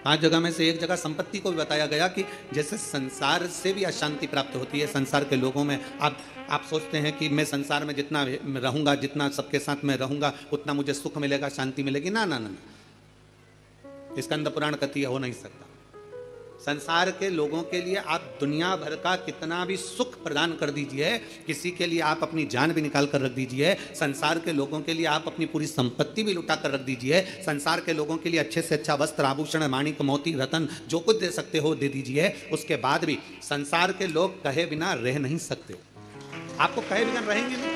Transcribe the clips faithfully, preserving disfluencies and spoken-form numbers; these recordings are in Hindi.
पांच जगह में से एक जगह संपत्ति को भी बताया गया कि जैसे संसार से भी अशांति प्राप्त होती है संसार के लोगों में। आप आप सोचते हैं कि मैं संसार में जितना रहूंगा, जितना सबके साथ में रहूंगा, उतना मुझे सुख मिलेगा, शांति मिलेगी। ना ना ना, इसका अंदर पुराण कथी हो नहीं सकता। संसार के लोगों के लिए आप दुनिया भर का कितना भी सुख प्रदान कर दीजिए, किसी के लिए आप अपनी जान भी निकाल कर रख दीजिए, संसार के लोगों के लिए आप अपनी पूरी संपत्ति भी लुटा कर रख दीजिए, संसार के लोगों के लिए अच्छे से अच्छा वस्त्र, आभूषण, माणिक, मोती, रतन जो कुछ दे सकते हो दे दीजिए, उसके बाद भी संसार के लोग कहे बिना रह नहीं सकते। आपको कहे बिना रहेंगे नहीं।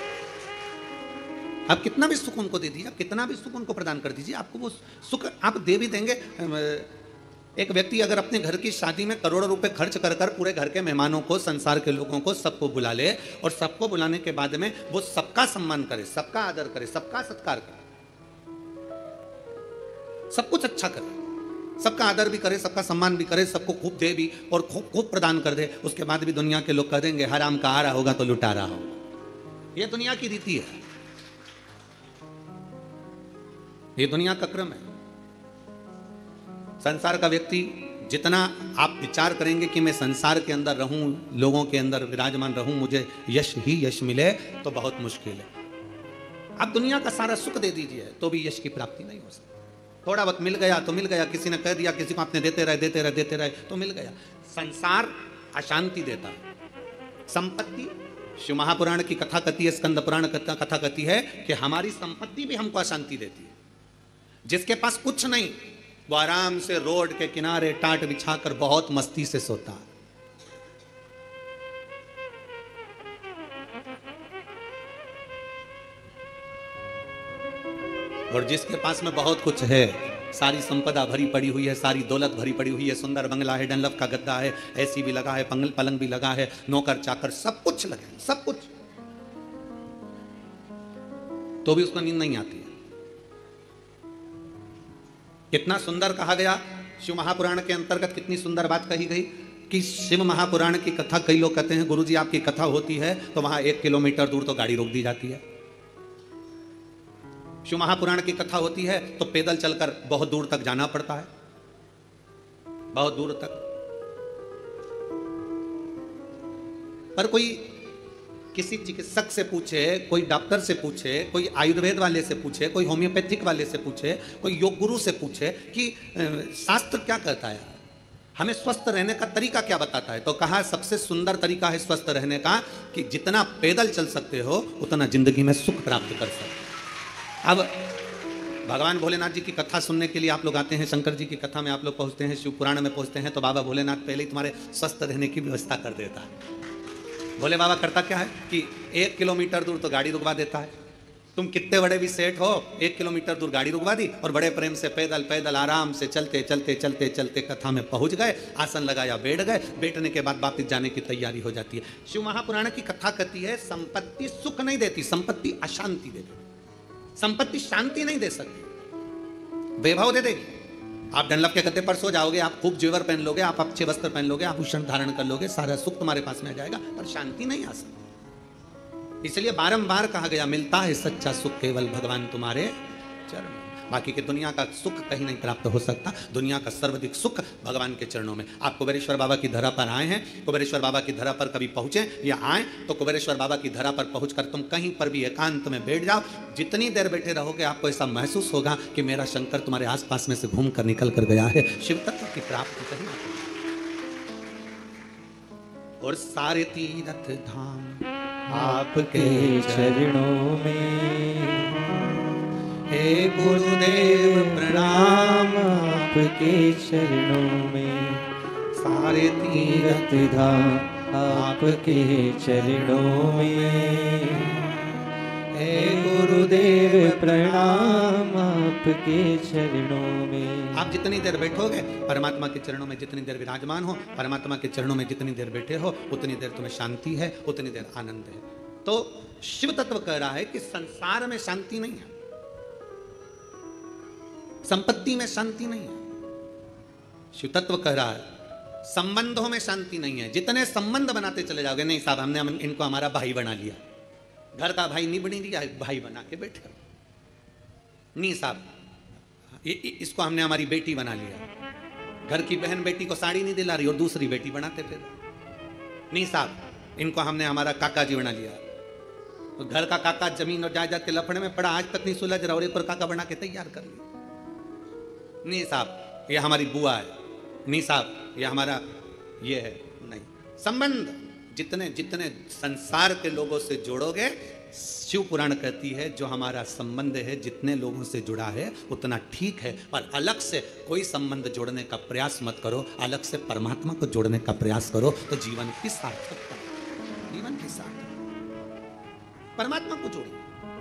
आप कितना भी सुख उनको दे दीजिए, आप कितना भी सुख उनको प्रदान कर दीजिए, आपको वो सुख आप दे भी देंगे। एक व्यक्ति अगर अपने घर की शादी में करोड़ों रुपए खर्च कर कर पूरे घर के मेहमानों को, संसार के लोगों को, सबको बुला ले और सबको बुलाने के बाद में वो सबका सम्मान करे, सबका आदर करे, सबका सत्कार करे, सब कुछ अच्छा करे, सबका आदर भी करे, सबका सम्मान भी करे, सबको खूब दे भी और खूब खूब प्रदान कर दे, उसके बाद भी दुनिया के लोग कह देंगे हराम का आ रहा होगा तो लुटा रहा होगा। ये दुनिया की रीति है, ये दुनिया का क्रम है। संसार का व्यक्ति जितना आप विचार करेंगे कि मैं संसार के अंदर रहूं, लोगों के अंदर विराजमान रहूं, मुझे यश ही यश मिले, तो बहुत मुश्किल है। आप दुनिया का सारा सुख दे दीजिए तो भी यश की प्राप्ति नहीं हो सकती। थोड़ा वक्त मिल गया तो मिल गया, किसी ने कह दिया, किसी को आपने देते रहे देते रहे देते रहे तो मिल गया। संसार अशांति देता है। संपत्ति, शिव महापुराण की कथा कहती है, स्कंद पुराण कथा कथा कहती है कि हमारी संपत्ति भी हमको अशांति देती है। जिसके पास कुछ नहीं वो आराम से रोड के किनारे टाट बिछाकर बहुत मस्ती से सोता है। और जिसके पास में बहुत कुछ है, सारी संपदा भरी पड़ी हुई है, सारी दौलत भरी पड़ी हुई है, सुंदर बंगला है, डनलप का गद्दा है, एसी भी लगा है, पंगल पलंग भी लगा है, नौकर चाकर सब कुछ लगे, सब कुछ, तो भी उसको नींद नहीं आती है। कितना सुंदर कहा गया शिव महापुराण के अंतर्गत, कितनी सुंदर बात कही गई कि शिव महापुराण की कथा, कई लोग कहते हैं गुरुजी आपकी कथा होती है तो वहां एक किलोमीटर दूर तो गाड़ी रोक दी जाती है। शिव महापुराण की कथा होती है तो पैदल चलकर बहुत दूर तक जाना पड़ता है, बहुत दूर तक। पर कोई किसी चिकित्सक से पूछे, कोई डॉक्टर से पूछे, कोई आयुर्वेद वाले से पूछे, कोई होम्योपैथिक वाले से पूछे, कोई योग गुरु से पूछे कि शास्त्र क्या कहता है, हमें स्वस्थ रहने का तरीका क्या बताता है, तो कहा सबसे सुंदर तरीका है स्वस्थ रहने का कि जितना पैदल चल सकते हो उतना जिंदगी में सुख प्राप्त कर सकते। अब भगवान भोलेनाथ जी की कथा सुनने के लिए आप लोग आते हैं, शंकर जी की कथा में आप लोग पहुंचते हैं, शिव पुराण में पहुंचते हैं, तो बाबा भोलेनाथ पहले ही तुम्हारे स्वस्थ रहने की व्यवस्था कर देता है। भोले बाबा करता क्या है कि एक किलोमीटर दूर तो गाड़ी रुकवा देता है। तुम कितने बड़े भी सेठ हो, एक किलोमीटर दूर गाड़ी रुकवा दी और बड़े प्रेम से पैदल पैदल आराम से चलते चलते चलते चलते कथा में पहुंच गए, आसन लगाया, बैठ गए, बैठने के बाद वापिस जाने की तैयारी हो जाती है। शिव महापुराण की कथा कहती है संपत्ति सुख नहीं देती, संपत्ति अशांति देती। संपत्ति शांति नहीं दे सकती, वैभव दे देगी। आप डनलप के गद्दे पर सो जाओगे, आप खूब जेवर पहन लोगे, आप अच्छे वस्त्र पहन लोगे, आभूषण धारण कर लोगे, सारा सुख तुम्हारे पास में आ जाएगा, पर शांति नहीं आ सकती। इसलिए बारंबार कहा गया मिलता है सच्चा सुख केवल भगवान तुम्हारे चरण। बाकी के दुनिया का सुख कहीं नहीं प्राप्त हो सकता। दुनिया का सर्वाधिक सुख भगवान के चरणों में। आप कुबेरेश्वर बाबा की धरा पर आए हैं, कुबेरेश्वर बाबा की धरा पर कभी पहुंचे या आए तो कुबेरेश्वर बाबा की धरा पर पहुंचकर तुम कहीं पर भी एकांत में बैठ जाओ, जितनी देर बैठे रहोगे आपको ऐसा महसूस होगा कि मेरा शंकर तुम्हारे आसपास में से घूम कर निकल कर गया है। शिव तत्व की प्राप्ति कहीं नहीं। और सारे तीर्थ धाम आपके चरणों में, हे गुरुदेव प्रणाम आपके चरणों में। सारे तीर्थ धाम आपके चरणों में, हे गुरुदेव प्रणाम आपके चरणों में। आप जितनी देर बैठोगे परमात्मा के चरणों में, जितनी देर विराजमान हो परमात्मा के चरणों में, जितनी देर बैठे हो उतनी देर तुम्हें शांति है, उतनी देर आनंद है। तो शिव तत्व कह रहा है कि संसार में शांति नहीं है, संपत्ति में शांति नहीं है। शिव तत्व कह रहा है संबंधों में शांति नहीं है। जितने संबंध बनाते चले जाओगे, नहीं साहब हमने इनको हमारा भाई बना लिया, घर का भाई नहीं बनी दिया, भाई बना के बैठे। नहीं साहब इसको हमने हमारी बेटी बना लिया, घर की बहन बेटी को साड़ी नहीं दिला रही और दूसरी बेटी बनाते फिर। नहीं साहब, इनको हमने हमारा काका जी बना लिया। तो घर का काका जमीन और जायदाद के लफड़े में पड़ा, आज तक नहीं सुलझ रहा और एक और काका बना के तैयार कर लिया। नहीं साहब ये हमारी बुआ है, नहीं साहब ये हमारा ये है। नहीं, संबंध जितने जितने संसार के लोगों से जोड़ोगे, शिव पुराण कहती है जो हमारा संबंध है जितने लोगों से जुड़ा है उतना ठीक है, पर अलग से कोई संबंध जोड़ने का प्रयास मत करो, अलग से परमात्मा को जोड़ने का प्रयास करो तो जीवन की सार्थकता, जीवन की सार्थकता। परमात्मा को जोड़ो,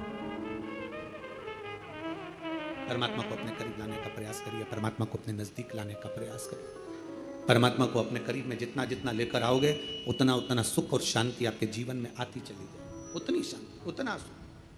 परमात्मा को अपने करीब लाने का प्रयास करिए, परमात्मा को अपने नजदीक लाने का प्रयास करिए। परमात्मा को अपने करीब में जितना जितना लेकर आओगे उतना उतना सुख और शांति आपके जीवन में आती चली जाए, उतनी शांति, उतना सुख।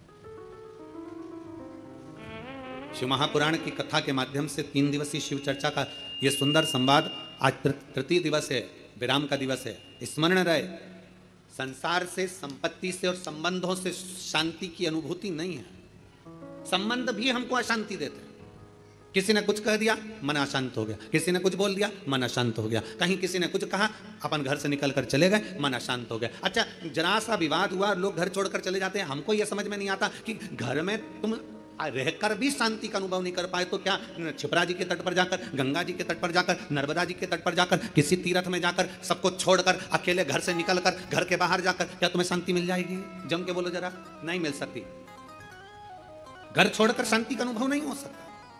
शिव महापुराण की कथा के माध्यम से तीन दिवसीय शिव चर्चा का यह सुंदर संवाद आज तृतीय दिवस है, विराम का दिवस है। स्मरण रहे, संसार से, संपत्ति से और संबंधों से शांति की अनुभूति नहीं है। संबंध भी हमको अशांति देते हैं। किसी ने कुछ कह दिया, मन अशांत हो गया, किसी ने कुछ बोल दिया, मन अशांत हो गया, कहीं किसी ने कुछ कहा, अपन घर से निकल कर चले गए, मन अशांत हो गया। अच्छा, जरा सा विवाद हुआ, लोग घर छोड़कर चले जाते हैं। हमको यह समझ में नहीं आता कि घर में तुम रहकर भी शांति का अनुभव नहीं कर पाए तो क्या छिपरा जी के तट पर जाकर, गंगा जी के तट पर जाकर, नर्मदा जी के तट पर जाकर, किसी तीर्थ में जाकर, सबको छोड़कर अकेले घर से निकलकर, घर के बाहर जाकर क्या तुम्हें शांति मिल जाएगी? जम के बोलो जरा, नहीं मिल सकती। घर छोड़कर शांति का अनुभव नहीं हो सकता।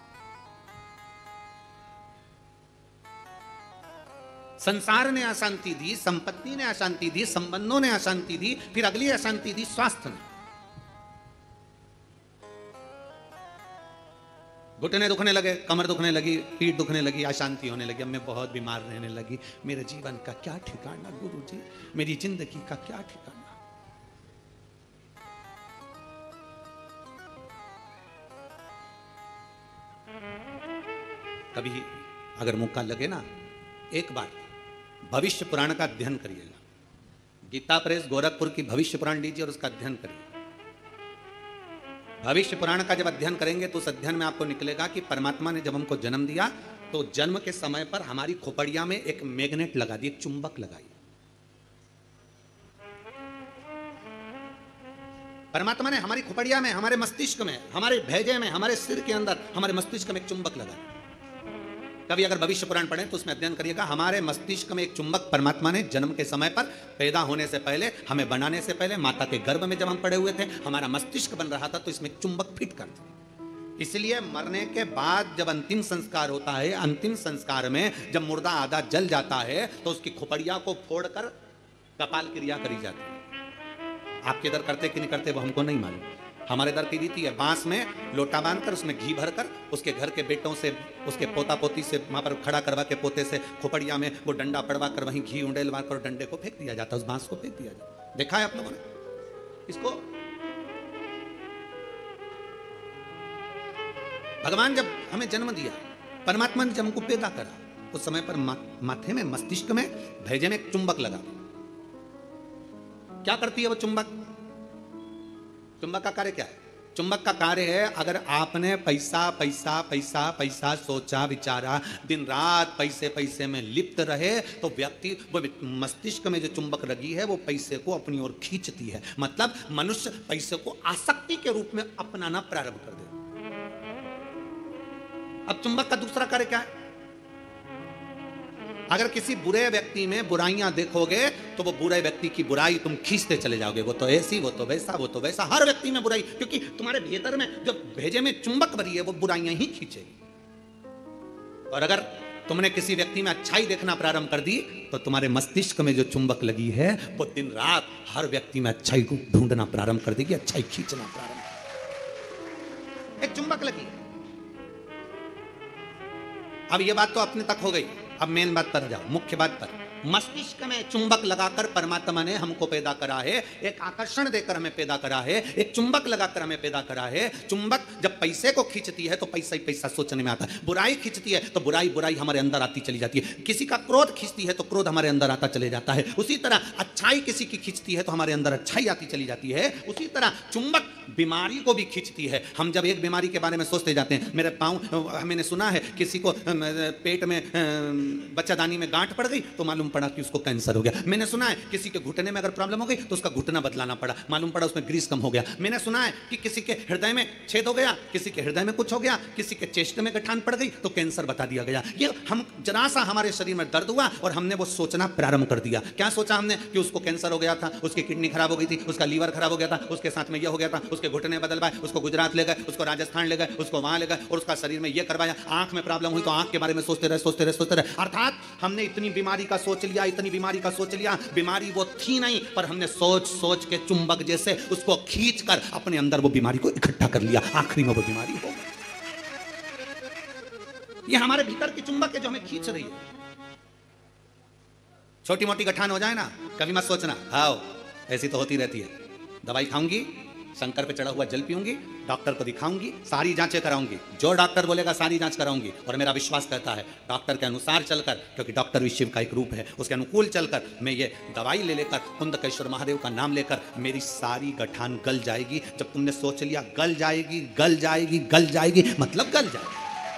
संसार ने अशांति दी, संपत्ति ने अशांति दी, संबंधों ने अशांति दी, फिर अगली अशांति दी स्वास्थ्य ने। घुटने दुखने लगे, कमर दुखने लगी, पीठ दुखने लगी, अशांति होने लगी, अब मैं बहुत बीमार रहने लगी, मेरे जीवन का क्या ठिकाना गुरुजी, मेरी जिंदगी का क्या ठिकाना। कभी अगर मौका लगे ना, एक बार भविष्य पुराण का अध्ययन करिएगा। गीता प्रेस गोरखपुर की भविष्य पुराण लीजिए और उसका अध्ययन करिए। भविष्य पुराण का जब अध्ययन करेंगे तो उस अध्ययन में आपको निकलेगा कि परमात्मा ने जब हमको जन्म दिया तो जन्म के समय पर हमारी खोपड़िया में एक मैग्नेट लगा दी, एक चुंबक लगाई। परमात्मा ने हमारी खोपड़िया में, हमारे मस्तिष्क में, हमारे भेजे में, हमारे सिर के अंदर, हमारे मस्तिष्क में एक चुंबक लगा। कभी अगर भविष्य पुराण पढ़ें तो उसमें अध्ययन करिएगा, हमारे मस्तिष्क में एक चुंबक परमात्मा ने जन्म के समय पर, पैदा होने से पहले, हमें बनाने से पहले, माता के गर्भ में जब हम पड़े हुए थे, हमारा मस्तिष्क बन रहा था तो इसमें एक चुंबक फिट कर दिया। इसलिए मरने के बाद जब अंतिम संस्कार होता है, अंतिम संस्कार में जब मुर्दा आधा जल जाता है तो उसकी खोपड़िया को फोड़कर कपाल क्रिया करी जाती है। आपके इधर करते कि नहीं करते वो हमको नहीं मालूम। हमारे दर की रीति है, बांस में लोटा बांधकर उसमें घी भरकर उसके घर के बेटों से, उसके पोता पोती से वहां पर खड़ा करवा के पोते से खोपड़िया में वो डंडा पड़वा कर वहीं घी उंडेलवा कर डंडे को फेंक दिया जाता है, उस बांस को फेंक दिया जाता है। देखा है आप लोगों ने इसको? भगवान जब हमें जन्म दिया, परमात्मा ने जब हमको पैदा करा, उस समय पर मा, माथे में, मस्तिष्क में, भेजे में एक चुंबक लगा। क्या करती है वो चुंबक? चुंबक का कार्य क्या है? चुंबक का कार्य है, अगर आपने पैसा पैसा पैसा पैसा सोचा, विचारा, दिन रात पैसे पैसे में लिप्त रहे तो व्यक्ति, वो मस्तिष्क में जो चुंबक लगी है वो पैसे को अपनी ओर खींचती है। मतलब मनुष्य पैसे को आसक्ति के रूप में अपनाना प्रारंभ कर दे। अब चुंबक का दूसरा कार्य क्या है? अगर किसी बुरे व्यक्ति में बुराइयां देखोगे तो वो बुरे व्यक्ति की बुराई तुम खींचते चले जाओगे। वो तो ऐसी, वो तो वैसा, वो तो वैसा, हर व्यक्ति में बुराई, क्योंकि तुम्हारे भीतर में जो भेजे में चुंबक भरी है वो बुराइयां ही खींचेगी। और अगर तुमने किसी व्यक्ति में अच्छाई देखना प्रारंभ कर दी तो तुम्हारे मस्तिष्क में जो चुंबक लगी है वो दिन रात हर व्यक्ति में अच्छाई को ढूंढना प्रारंभ कर देगी, अच्छाई खींचना प्रारंभ। एक चुंबक लगी। अब ये बात तो अपने तक हो गई। अब मेन बात पर जाओ, मुख्य बात पर। मस्तिष्क में चुंबक लगाकर परमात्मा ने हमको पैदा करा है, एक आकर्षण देकर हमें पैदा करा है, एक चुंबक लगाकर हमें पैदा करा है। चुंबक जब पैसे को खींचती है तो पैसा ही पैसा सोचने में आता है, बुराई खींचती है तो बुराई बुराई हमारे अंदर आती चली जाती है, किसी का क्रोध खींचती है तो क्रोध हमारे अंदर आता चले जाता है। उसी तरह अच्छाई किसी की खींचती है तो हमारे अंदर अच्छाई आती चली जाती है। उसी तरह चुंबक बीमारी को भी खींचती है। हम जब एक बीमारी के बारे में सोचते जाते हैं, मेरे पाँव, मैंने सुना है किसी को पेट में बच्चादानी में गांठ पड़ गई तो मालूम पड़ा कि उसको कैंसर हो गया। मैंने सुना है किसी के घुटने में अगर प्रॉब्लम हो गई तो उसका घुटना बदलाना पड़ा, मालूम पड़ा उसमें ग्रीस कम हो गया। मैंने सुना है कि किसी के हृदय में छेद हो गया, किसी के हृदय में कुछ हो गया, किसी के चेस्ट में गठान पड़ गई तो कैंसर बता दिया गया। ये हम जरा सा हमारे शरीर में दर्द हुआ और हमने वो सोचना प्रारंभ कर दिया। क्या सोचा हमने कि उसको कैंसर हो गया था, उसकी किडनी खराब हो गई थी, उसका लीवर खराब हो गया था, उसके साथ में ये हो गया था, उसके घुटने बदलवाए, उसको गुजरात ले गए, उसको राजस्थान ले गए, उसको वहां ले गए और उसका शरीर में ये करवाया। आंख में प्रॉब्लम हुई तो आंख के बारे में सोचते रहे सोचते रहे सोचते रहे। अर्थात हमने इतनी बीमारी का सोच लिया, इतनी बीमारी का सोच लिया, बीमारी वो थी नहीं, पर हमने सोच सोच के चुंबक जैसे उसको खींच कर अपने अंदर वो बीमारी को इकट्ठा कर लिया। आखिरी में वो बीमारी हो गई। ये हमारे भीतर की चुंबक है जो हमें खींच रही है। छोटी मोटी गठान हो जाए ना, कभी मत सोचना हाँ ऐसी तो होती रहती है, दवाई खाऊंगी, शंकर पे चढ़ा हुआ जल पीऊंगी, डॉक्टर को दिखाऊंगी, सारी जांचें कराऊंगी, जो डॉक्टर बोलेगा सारी जांच कराऊंगी। और मेरा विश्वास कहता है डॉक्टर के अनुसार चलकर, क्योंकि डॉक्टर भी शिव का एक रूप है, उसके अनुकूल चलकर मैं ये दवाई ले लेकर कुंदकेश्वर महादेव का नाम लेकर मेरी सारी गठान गल जाएगी। जब तुमने सोच लिया गल जाएगी गल जाएगी गल जाएगी, मतलब गल जाएगी।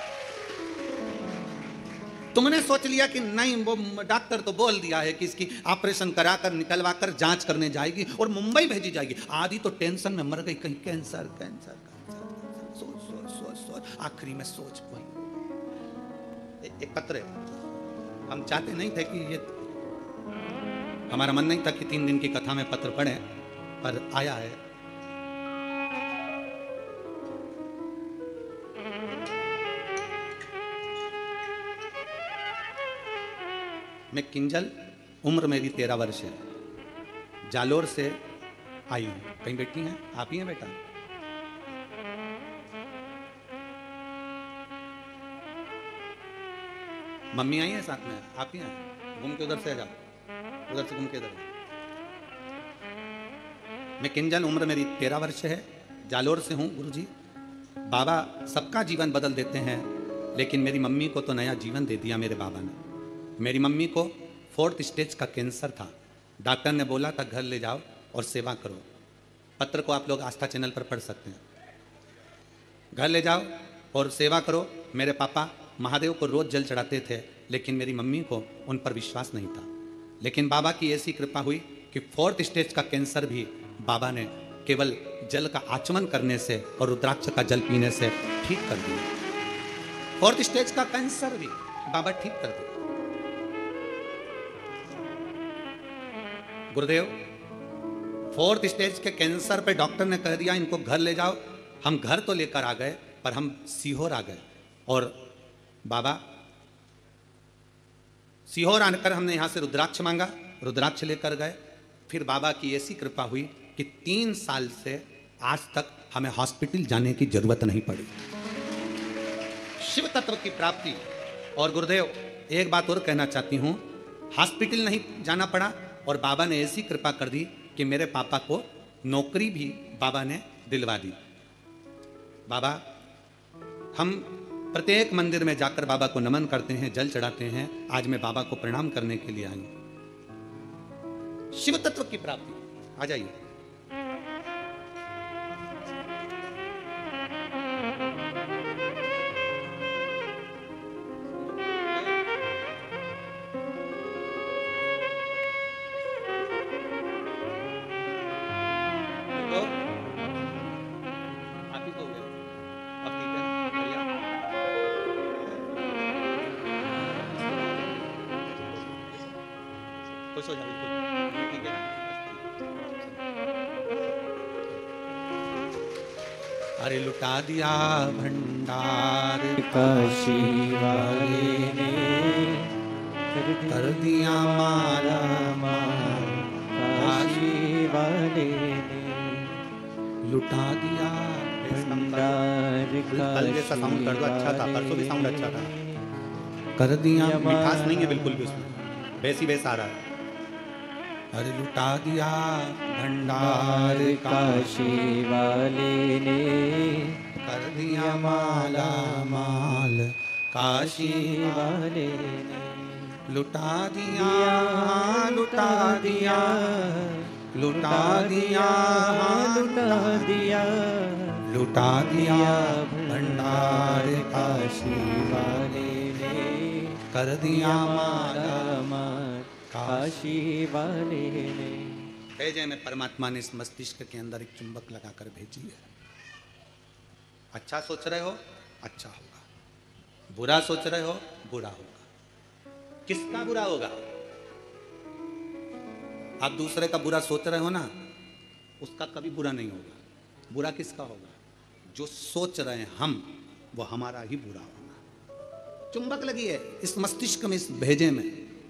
तुमने सोच लिया कि नहीं, वो डॉक्टर तो बोल दिया है कि इसकी ऑपरेशन कराकर निकलवाकर जांच करने जाएगी और मुंबई भेजी जाएगी। आधी तो टेंशन में मर गई, कहीं कैंसर कैंसर कैंसर, सोच सोच सोच सोच, आखिरी में सोच पाई। एक पत्र है, हम चाहते नहीं थे कि ये, हमारा मन नहीं था कि तीन दिन की कथा में पत्र पढ़े, पर आया है। मैं किंजल, उम्र मेरी तेरह वर्ष है, जालोर से आई हूं। कहीं बैठी हैं आप ही हैं बेटा? मम्मी आई है साथ में, आप ही हैं? घूम के उधर से आ जाओ, उधर से घूम के इधर। मैं किंजल, उम्र मेरी तेरह वर्ष है, जालोर से हूं। गुरुजी, बाबा सबका जीवन बदल देते हैं, लेकिन मेरी मम्मी को तो नया जीवन दे दिया मेरे बाबा ने। मेरी मम्मी को फोर्थ स्टेज का कैंसर था, डॉक्टर ने बोला था घर ले जाओ और सेवा करो। पत्र को आप लोग आस्था चैनल पर पढ़ सकते हैं। घर ले जाओ और सेवा करो। मेरे पापा महादेव को रोज जल चढ़ाते थे, लेकिन मेरी मम्मी को उन पर विश्वास नहीं था। लेकिन बाबा की ऐसी कृपा हुई कि फोर्थ स्टेज का कैंसर भी बाबा ने केवल जल का आचमन करने से और रुद्राक्ष का जल पीने से ठीक कर दिया। फोर्थ स्टेज का कैंसर भी बाबा ठीक कर दिया। गुरुदेव, फोर्थ स्टेज के कैंसर पे डॉक्टर ने कह दिया इनको घर ले जाओ। हम घर तो लेकर आ गए, पर हम सीहोर आ गए और बाबा सीहोर आकर हमने यहाँ से रुद्राक्ष मांगा, रुद्राक्ष लेकर गए। फिर बाबा की ऐसी कृपा हुई कि तीन साल से आज तक हमें हॉस्पिटल जाने की जरूरत नहीं पड़ी। शिव तत्व की प्राप्ति। और गुरुदेव, एक बात और कहना चाहती हूँ, हॉस्पिटल नहीं जाना पड़ा और बाबा ने ऐसी कृपा कर दी कि मेरे पापा को नौकरी भी बाबा ने दिलवा दी। बाबा, हम प्रत्येक मंदिर में जाकर बाबा को नमन करते हैं, जल चढ़ाते हैं। आज मैं बाबा को प्रणाम करने के लिए आई हूं। शिव तत्व की प्राप्ति। आ जाइए। खुश हो जाओ, बिल्कुल ठीक है ना? अरे लुटा दिया भंडार काशी वाले ने, कर दिया मारा मार काशी वाले ने, लुटा दिया भंडार कल जैसा साउंड कर दो, अच्छा था, परसों भी साउंड अच्छा था। कर दिया, यमा- मिठास नहीं है बिल्कुल भी उसमें, वैसी वैसा आ रहा है। अरे लुटा दिया भंडार का, काशी वाले ने कर दिया माला माल, काशी वाले ने लुटा दिया, लुटा दिया, लुटा दिया, लुटा दिया लुटा दिया भंडार का, काशी वाले ने कर दिया माला माल काशी वाले ने। भेजे में परमात्मा ने इस मस्तिष्क के अंदर एक चुंबक लगाकर भेजी है। अच्छा सोच रहे हो अच्छा होगा, बुरा सोच रहे हो बुरा होगा। किसका बुरा होगा? आप दूसरे का बुरा सोच रहे हो ना, उसका कभी बुरा नहीं होगा। बुरा किसका होगा? जो सोच रहे हैं हम, वो हमारा ही बुरा होगा। चुंबक लगी है इस मस्तिष्क में, इस भेजे में।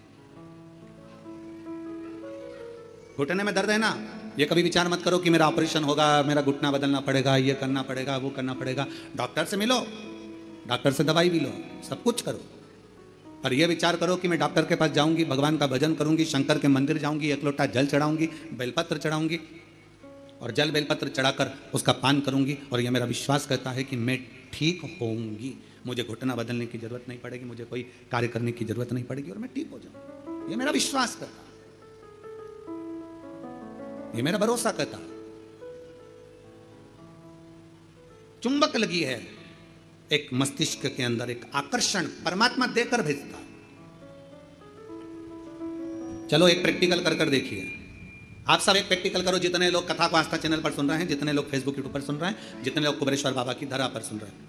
घुटने में दर्द है ना, ये कभी विचार मत करो कि मेरा ऑपरेशन होगा, मेरा घुटना बदलना पड़ेगा, ये करना पड़ेगा, वो करना पड़ेगा। डॉक्टर से मिलो, डॉक्टर से दवाई भी लो, सब कुछ करो, पर यह विचार करो कि मैं डॉक्टर के पास जाऊंगी, भगवान का भजन करूंगी, शंकर के मंदिर जाऊंगी, एक लोटा जल चढ़ाऊंगी, बेलपत्र चढ़ाऊंगी और जल बेलपत्र चढ़ाकर उसका पान करूंगी, और यह मेरा विश्वास करता है कि मैं ठीक होऊंगी, मुझे घुटना बदलने की जरूरत नहीं पड़ेगी, मुझे कोई कार्य करने की जरूरत नहीं पड़ेगी और मैं ठीक हो जाऊंगी। यह मेरा विश्वास करता, ये मेरा भरोसा करता। चुंबक लगी है एक मस्तिष्क के अंदर, एक आकर्षण परमात्मा देकर भेजता। चलो एक प्रैक्टिकल कर कर देखिए। आप सब एक प्रैक्टिकल करो, जितने लोग कथा को आस्था चैनल पर सुन रहे हैं, जितने लोग फेसबुक यूट्यूब पर सुन रहे हैं, जितने लोग कुबेरेश्वर बाबा की धरा पर सुन रहे हैं,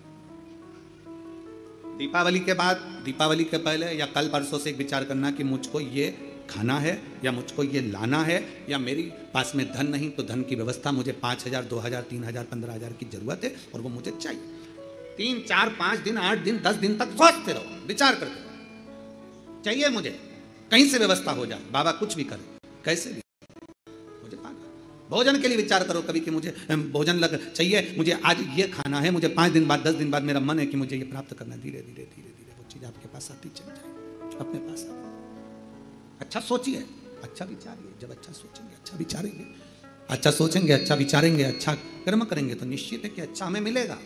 दीपावली के बाद, दीपावली के पहले या कल परसों से एक विचार करना कि मुझको ये खाना है या मुझको ये लाना है, या मेरी पास में धन नहीं तो धन की व्यवस्था, मुझे पाँच हजार दो हजार तीन हजार पंद्रह हजार की जरूरत है और वो मुझे चाहिए। तीन चार पाँच दिन आठ दिन दस दिन तक सोचते रहो, विचार करते रहो, चाहिए मुझे, कहीं से व्यवस्था हो जाए, बाबा कुछ भी करे, कैसे भी मुझे पाना। भोजन के लिए विचार करो कभी कि मुझे भोजन लग चाहिए, मुझे आज ये खाना है, मुझे पाँच दिन बाद दस दिन बाद मेरा मन है कि मुझे ये प्राप्त करना। धीरे धीरे धीरे धीरे वो चीज़ आपके पास आती चल जाए, अपने पास आती। अच्छा सोचिए, अच्छा विचारिए, जब अच्छा सोचेंगे अच्छा विचारेंगे, अच्छा सोचेंगे अच्छा विचारेंगे, अच्छा कर्म करेंगे तो निश्चित है कि अच्छा हमें मिलेगा।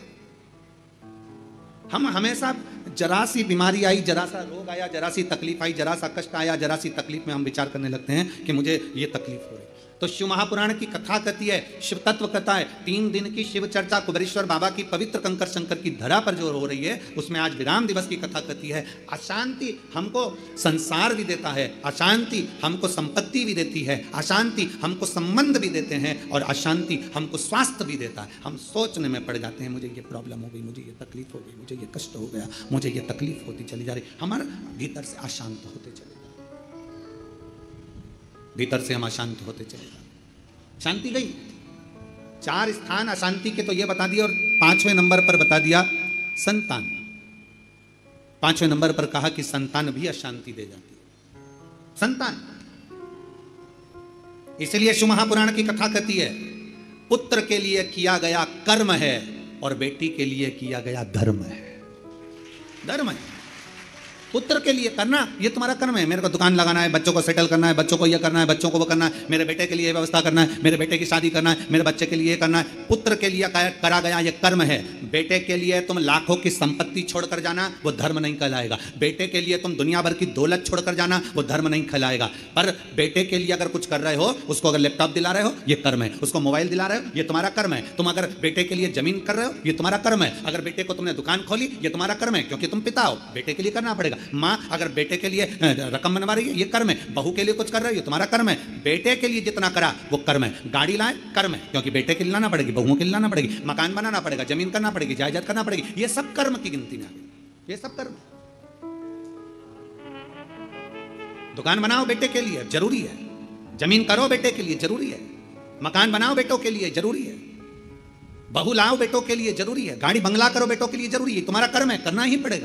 हम हमेशा जरा सी बीमारी आई, जरा सा रोग आया, जरा सी तकलीफ आई, जरा सा कष्ट आया, जरा सी तकलीफ में हम विचार करने लगते हैं कि मुझे ये तकलीफ हो रही। तो शिव महापुराण की कथा कहती है, शिव तत्व कथा है, तीन दिन की शिव चर्चा कुबेरेश्वर बाबा की पवित्र कंकर शंकर की धरा पर जो हो रही है, उसमें आज विराम दिवस की कथा कहती है। अशांति हमको संसार भी देता है, अशांति हमको संपत्ति भी देती है, अशांति हमको संबंध भी देते हैं, और अशांति हमको स्वास्थ्य भी देता है। हम सोचने में पड़ जाते हैं, मुझे ये प्रॉब्लम हो गई, मुझे ये तकलीफ हो गई, मुझे ये कष्ट हो गया, मुझे ये तकलीफ होती चली जा रही, हमारे भीतर से अशांत होते चले, भीतर से हम अशांत होते चले जाते। शांति गई, चार स्थान अशांति के तो ये बता दिया, और पांचवें नंबर पर बता दिया संतान। पांचवें नंबर पर कहा कि संतान भी अशांति दे जाती है, संतान। इसलिए शिव महापुराण की कथा कहती है, पुत्र के लिए किया गया कर्म है और बेटी के लिए किया गया धर्म है। धर्म है, पुत्र के लिए करना, ये तुम्हारा कर्म है। मेरे को दुकान लगाना है, बच्चों को सेटल करना है, बच्चों को ये करना है, बच्चों को वो करना है, मेरे बेटे के लिए व्यवस्था करना है, मेरे बेटे की शादी करना है, मेरे बच्चे के लिए ये करना है। पुत्र के लिए करा गया ये कर्म है। बेटे के लिए तुम लाखों की संपत्ति छोड़कर जाना, वो धर्म नहीं कहलाएगा। बेटे के लिए तुम दुनिया भर की दौलत छोड़कर जाना, वो धर्म नहीं कहलाएगा। पर बेटे के लिए अगर कुछ कर रहे हो, उसको अगर लैपटॉप दिला रहे हो, ये कर्म है। उसको मोबाइल दिला रहे हो, ये तुम्हारा कर्म है। तुम अगर बेटे के लिए जमीन कर रहे हो, ये तुम्हारा कर्म है। अगर बेटे को तुमने दुकान खोली, ये तुम्हारा कर्म है, क्योंकि तुम पिता हो, बेटे के लिए करना पड़ेगा। माँ अगर बेटे के लिए रकम बनवा रही है, ये कर्म है। बहू के लिए कुछ कर रही है, तुम्हारा कर्म है। बेटे के लिए जितना करा वो कर्म है। गाड़ी लाए, कर्म है, क्योंकि बेटे के लिए लाना पड़ेगी, बहुओं के लिए लाना पड़ेगी, मकान बनाना पड़ेगा, जमीन करना पड़ेगी, जायदाद करना पड़ेगी, ये सब कर्म की गिनती में आ गई। ये सब कर्म। दुकान बनाओ बेटे के लिए, जरूरी है। जमीन करो बेटे के लिए, जरूरी है। मकान बनाओ बेटों के लिए, जरूरी है। बहू लाओ बेटों के लिए, जरूरी है। गाड़ी बंगला करो बेटों के लिए, जरूरी है। तुम्हारा कर्म है, करना ही पड़ेगा।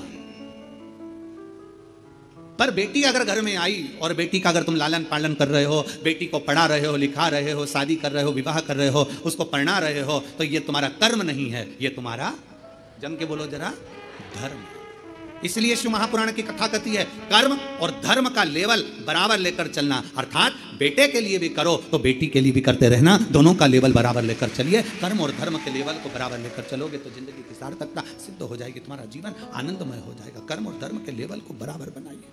पर बेटी अगर घर में आई और बेटी का अगर तुम लालन पालन कर रहे हो, बेटी को पढ़ा रहे हो, लिखा रहे हो, शादी कर रहे हो, विवाह कर रहे हो, उसको पढ़ना रहे हो, तो ये तुम्हारा कर्म नहीं है, ये तुम्हारा, जम के बोलो जरा, धर्म। इसलिए शिव महापुराण की कथा कहती है कर्म और धर्म का लेवल बराबर लेकर चलना, अर्थात बेटे के लिए भी करो तो बेटी के लिए भी करते रहना, दोनों का लेवल बराबर लेकर चलिए। कर्म और धर्म के लेवल को बराबर लेकर चलोगे तो जिंदगी की सार्थकता सिद्ध हो जाएगी, तुम्हारा जीवन आनंदमय हो जाएगा। कर्म और धर्म के लेवल को बराबर बनाइए,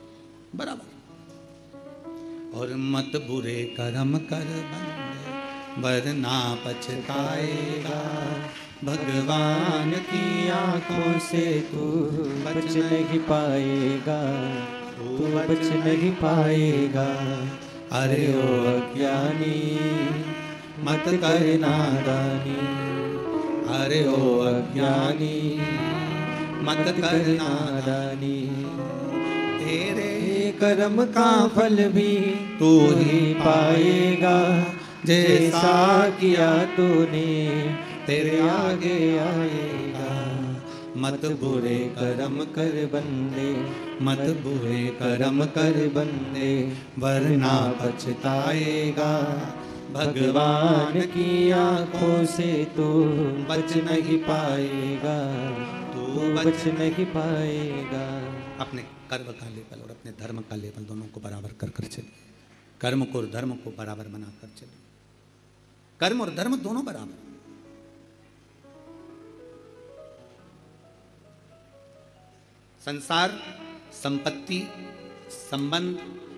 बराबर। और मत बुरे कर्म कर बंदे वरना पछताएगा, भगवान की आंखों से तू बच नहीं पाएगा, तू बच नहीं पाएगा। अरे ओ अज्ञानी मत कर नादानी, अरे ओ अज्ञानी मत कर नादानी। तेरे कर्म का फल भी तू ही पाएगा, जैसा किया तूने तेरे आगे आएगा। मत बुरे कर्म कर बंदे, मत बुरे कर्म कर बंदे वरना पछताएगा। भगवान की आंखों से तू बच नहीं पाएगा, तू बच नहीं पाएगा। अपने कर्म का लेवल और अपने धर्म का लेवल दोनों को बराबर कर कर चलिए, कर्म को और धर्म को बराबर बनाकर चलिए। कर्म और धर्म दोनों बराबर। संसार, संपत्ति, संबंध,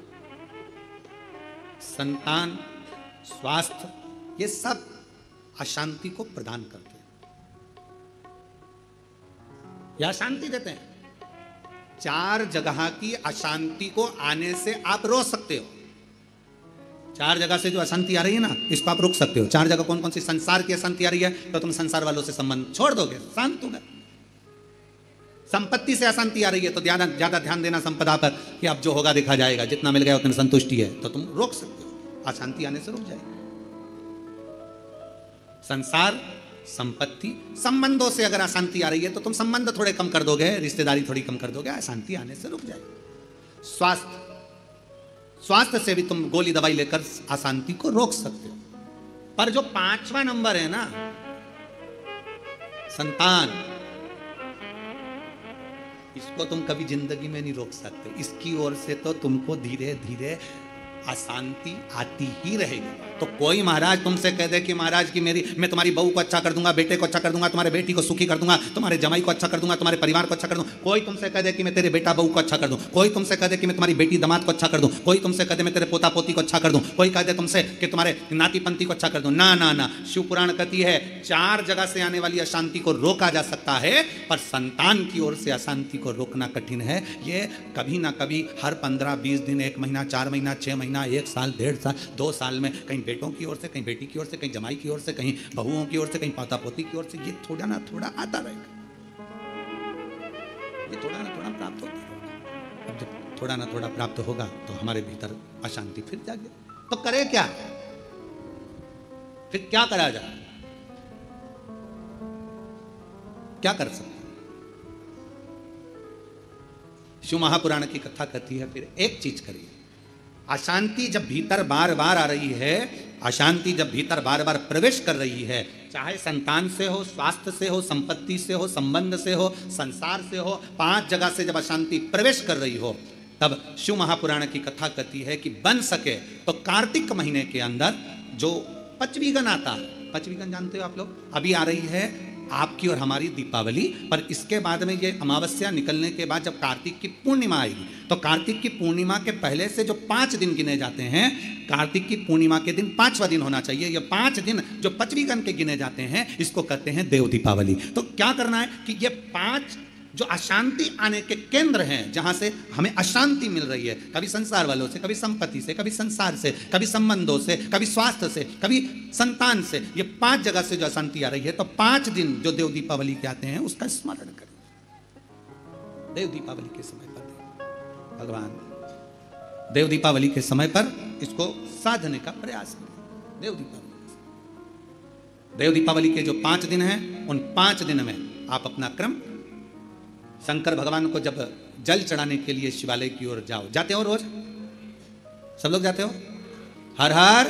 संतान, स्वास्थ्य, ये सब अशांति को प्रदान करते हैं या अशांति देते हैं। चार जगह की अशांति को आने से आप रोक सकते हो। चार जगह से जो अशांति आ रही है ना, इसको आप रोक सकते हो। चार जगह कौन कौन सी? संसार की अशांति आ रही है तो तुम संसार वालों से संबंध छोड़ दोगे, शांत हो गए। संपत्ति से अशांति आ रही है तो ज्यादा ज्यादा ध्यान देना संपदा पर कि अब जो होगा देखा जाएगा, जितना मिल गया उतनी संतुष्टि है, तो तुम रोक सकते हो, अशांति आने से रुक जाएगी। संसार, संपत्ति, संबंधों से अगर अशांति आ रही है तो तुम संबंध थोड़े कम कर दोगे, रिश्तेदारी थोड़ी कम कर दोगे, अशांति आने से रुक जाएगी। स्वास्थ्य, स्वास्थ्य से भी तुम गोली दवाई लेकर अशांति को रोक सकते हो। पर जो पांचवा नंबर है ना, संतान, इसको तुम कभी जिंदगी में नहीं रोक सकते। इसकी ओर से तो तुमको धीरे धीरे अशांति आती ही रहेगी। तो कोई महाराज तुमसे कह दे कि महाराज की मेरी मैं तुम्हारी बहू को अच्छा कर दूंगा, बेटे को अच्छा कर दूंगा, तुम्हारे बेटी को सुखी कर दूंगा, तुम्हारे जमाई को अच्छा कर दूंगा, तुम्हारे परिवार को अच्छा कर दूंगा। कोई तुमसे कह दे कि मैं तेरे बेटा बहू को अच्छा कर दूं, कोई तुमसे कह दे कि मैं तुम्हारी बेटी दामाद को अच्छा कर दूं, कोई तुमसे कह दे मैं तेरे पोता पोती को अच्छा कर दूं, कोई कह दे तुमसे कि तुम्हारे नाती पंती को अच्छा कर दूं। ना ना ना, शिव पुराण कहती है चार जगह से आने वाली अशांति को रोका जा सकता है, पर संतान की ओर से अशांति को रोकना कठिन है। ये कभी ना कभी हर पंद्रह बीस दिन, एक महीना, चार महीना, छह महीना, एक साल, डेढ़ साल, दो साल में कहीं बेटों की ओर से, कहीं बेटी की ओर से, कहीं जमाई की ओर से, कहीं बहुओं की ओर से, कहीं पोता पोती की ओर से, ये थोड़ा ना थोड़ा आता रहेगा, ये थोड़ा ना थोड़ा प्राप्त होता रहेगा। अब जब थोड़ा ना थोड़ा प्राप्त होगा तो हमारे भीतर अशांति फिर जागे। तो करे क्या? फिर क्या करा जाए? क्या कर सकते? शिव महापुराण की कथा कहती है फिर एक चीज करिए। अशांति जब भीतर बार बार आ रही है, अशांति जब भीतर बार बार प्रवेश कर रही है, चाहे संतान से हो, स्वास्थ्य से हो, संपत्ति से हो, संबंध से हो, संसार से हो, पांच जगह से जब अशांति प्रवेश कर रही हो, तब शिव महापुराण की कथा कहती है कि बन सके तो कार्तिक महीने के अंदर जो पचवीगन आता है, पचवीगन जानते हो आप लोग, अभी आ रही है आपकी और हमारी दीपावली, पर इसके बाद में ये अमावस्या निकलने के बाद जब कार्तिक की पूर्णिमा आएगी, तो कार्तिक की पूर्णिमा के पहले से जो पांच दिन गिने जाते हैं, कार्तिक की पूर्णिमा के दिन पांचवा दिन होना चाहिए। ये पांच दिन जो पचवीगन के गिने जाते हैं, इसको कहते हैं देव दीपावली। तो क्या करना है कि ये पांच जो अशांति आने के केंद्र हैं, जहां से हमें अशांति मिल रही है, कभी संसार वालों से, कभी संपत्ति से, कभी संसार से, कभी संबंधों से, कभी स्वास्थ्य से, कभी संतान से, ये पांच जगह से जो अशांति आ रही है, तो पांच दिन जो देव दीपावली के आते हैं उसका स्मरण करें। देव दीपावली के समय पर भगवान देव दीपावली के समय पर इसको साधने का प्रयास करें। देव दीपावली देव दीपावली के जो पांच दिन हैं, उन पांच दिन में आप अपना क्रम, शंकर भगवान को जब जल चढ़ाने के लिए शिवालय की ओर जाओ, जाते हो रोज? सब लोग जाते हो? हर हर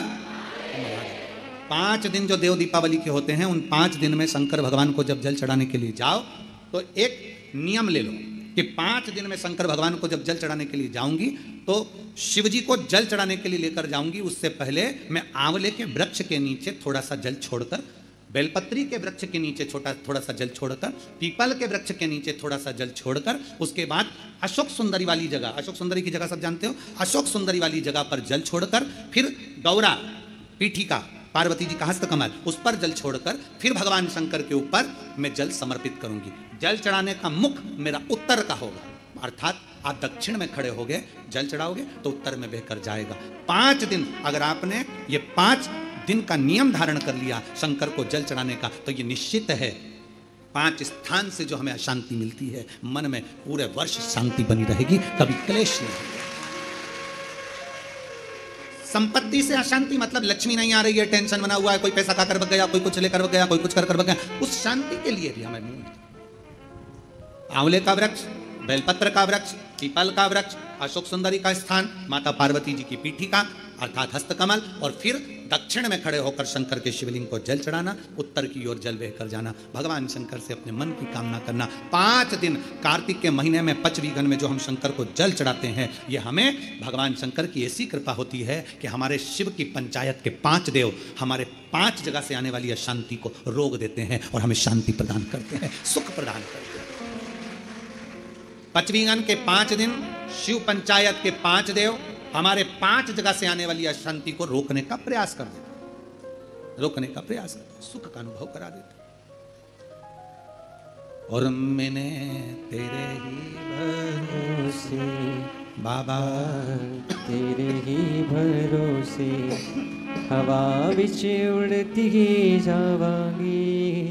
पांच दिन जो देव दीपावली के होते हैं, उन पांच दिन में शंकर भगवान को जब जल चढ़ाने के लिए जाओ तो एक नियम ले लो कि पांच दिन में शंकर भगवान को जब जल चढ़ाने के लिए जाऊंगी तो शिव जी को जल चढ़ाने के लिए लेकर जाऊंगी, उससे पहले मैं आंवले के वृक्ष के नीचे थोड़ा सा जल छोड़कर, बेलपत्री के वृक्ष के नीचे छोटा थोड़ा सा जल छोड़कर, पीपल के वृक्ष के नीचे थोड़ा सा जल छोड़कर, उसके बाद अशोक सुंदरी वाली जगह, अशोक सुंदरी की जगह सब जानते हो, अशोक सुंदरी वाली जगह पर जल छोड़कर, फिर गौरा पीठिका पार्वती जी का हस्तकमल उस पर जल छोड़कर, फिर भगवान शंकर के ऊपर मैं जल समर्पित करूंगी। जल चढ़ाने का मुख मेरा उत्तर का होगा, अर्थात आप दक्षिण में खड़े होगे जल चढ़ाओगे तो उत्तर में बहकर जाएगा। पांच दिन अगर आपने ये पांच दिन का नियम धारण कर लिया शंकर को जल चढ़ाने का, तो ये निश्चित है पांच स्थान से जो हमें अशांति मिलती है, मन में पूरे वर्ष शांति बनी रहेगी, कभी क्लेश नहीं। संपत्ति से अशांति मतलब लक्ष्मी नहीं आ रही है, टेंशन बना हुआ है, कोई पैसा खाकर बग गया, कोई कुछ लेकर बग गया, कोई कुछ कर कर बग गया, उस शांति के लिए भी हमें आंवले का वृक्ष, बेलपत्र का वृक्ष, पीपल का वृक्ष, अशोक सुंदरी का स्थान, माता पार्वती जी की पीठिका अर्थात हस्तकमल, और फिर दक्षिण में खड़े होकर शंकर के शिवलिंग को जल चढ़ाना, उत्तर की ओर जल बहकर जाना, भगवान शंकर से अपने मन की कामना करना। पांच दिन कार्तिक के महीने में पचवीगन में जो हम शंकर को जल चढ़ाते हैं, ये हमें भगवान शंकर की ऐसी कृपा होती है कि हमारे शिव की पंचायत के पांच देव हमारे पांच जगह से आने वाली अशांति को रोक देते हैं और हमें शांति प्रदान करते हैं, सुख प्रदान करते हैं। पचवीगन के पांच दिन शिव पंचायत के पांच देव हमारे पांच जगह से आने वाली अशांति को रोकने का प्रयास कर देते, रोकने का प्रयास करते, सुख का अनुभव करा देते। और मैंने तेरे ही भरोसे बाबा, तेरे ही भरोसे हवा बिच उड़ती जावांगी,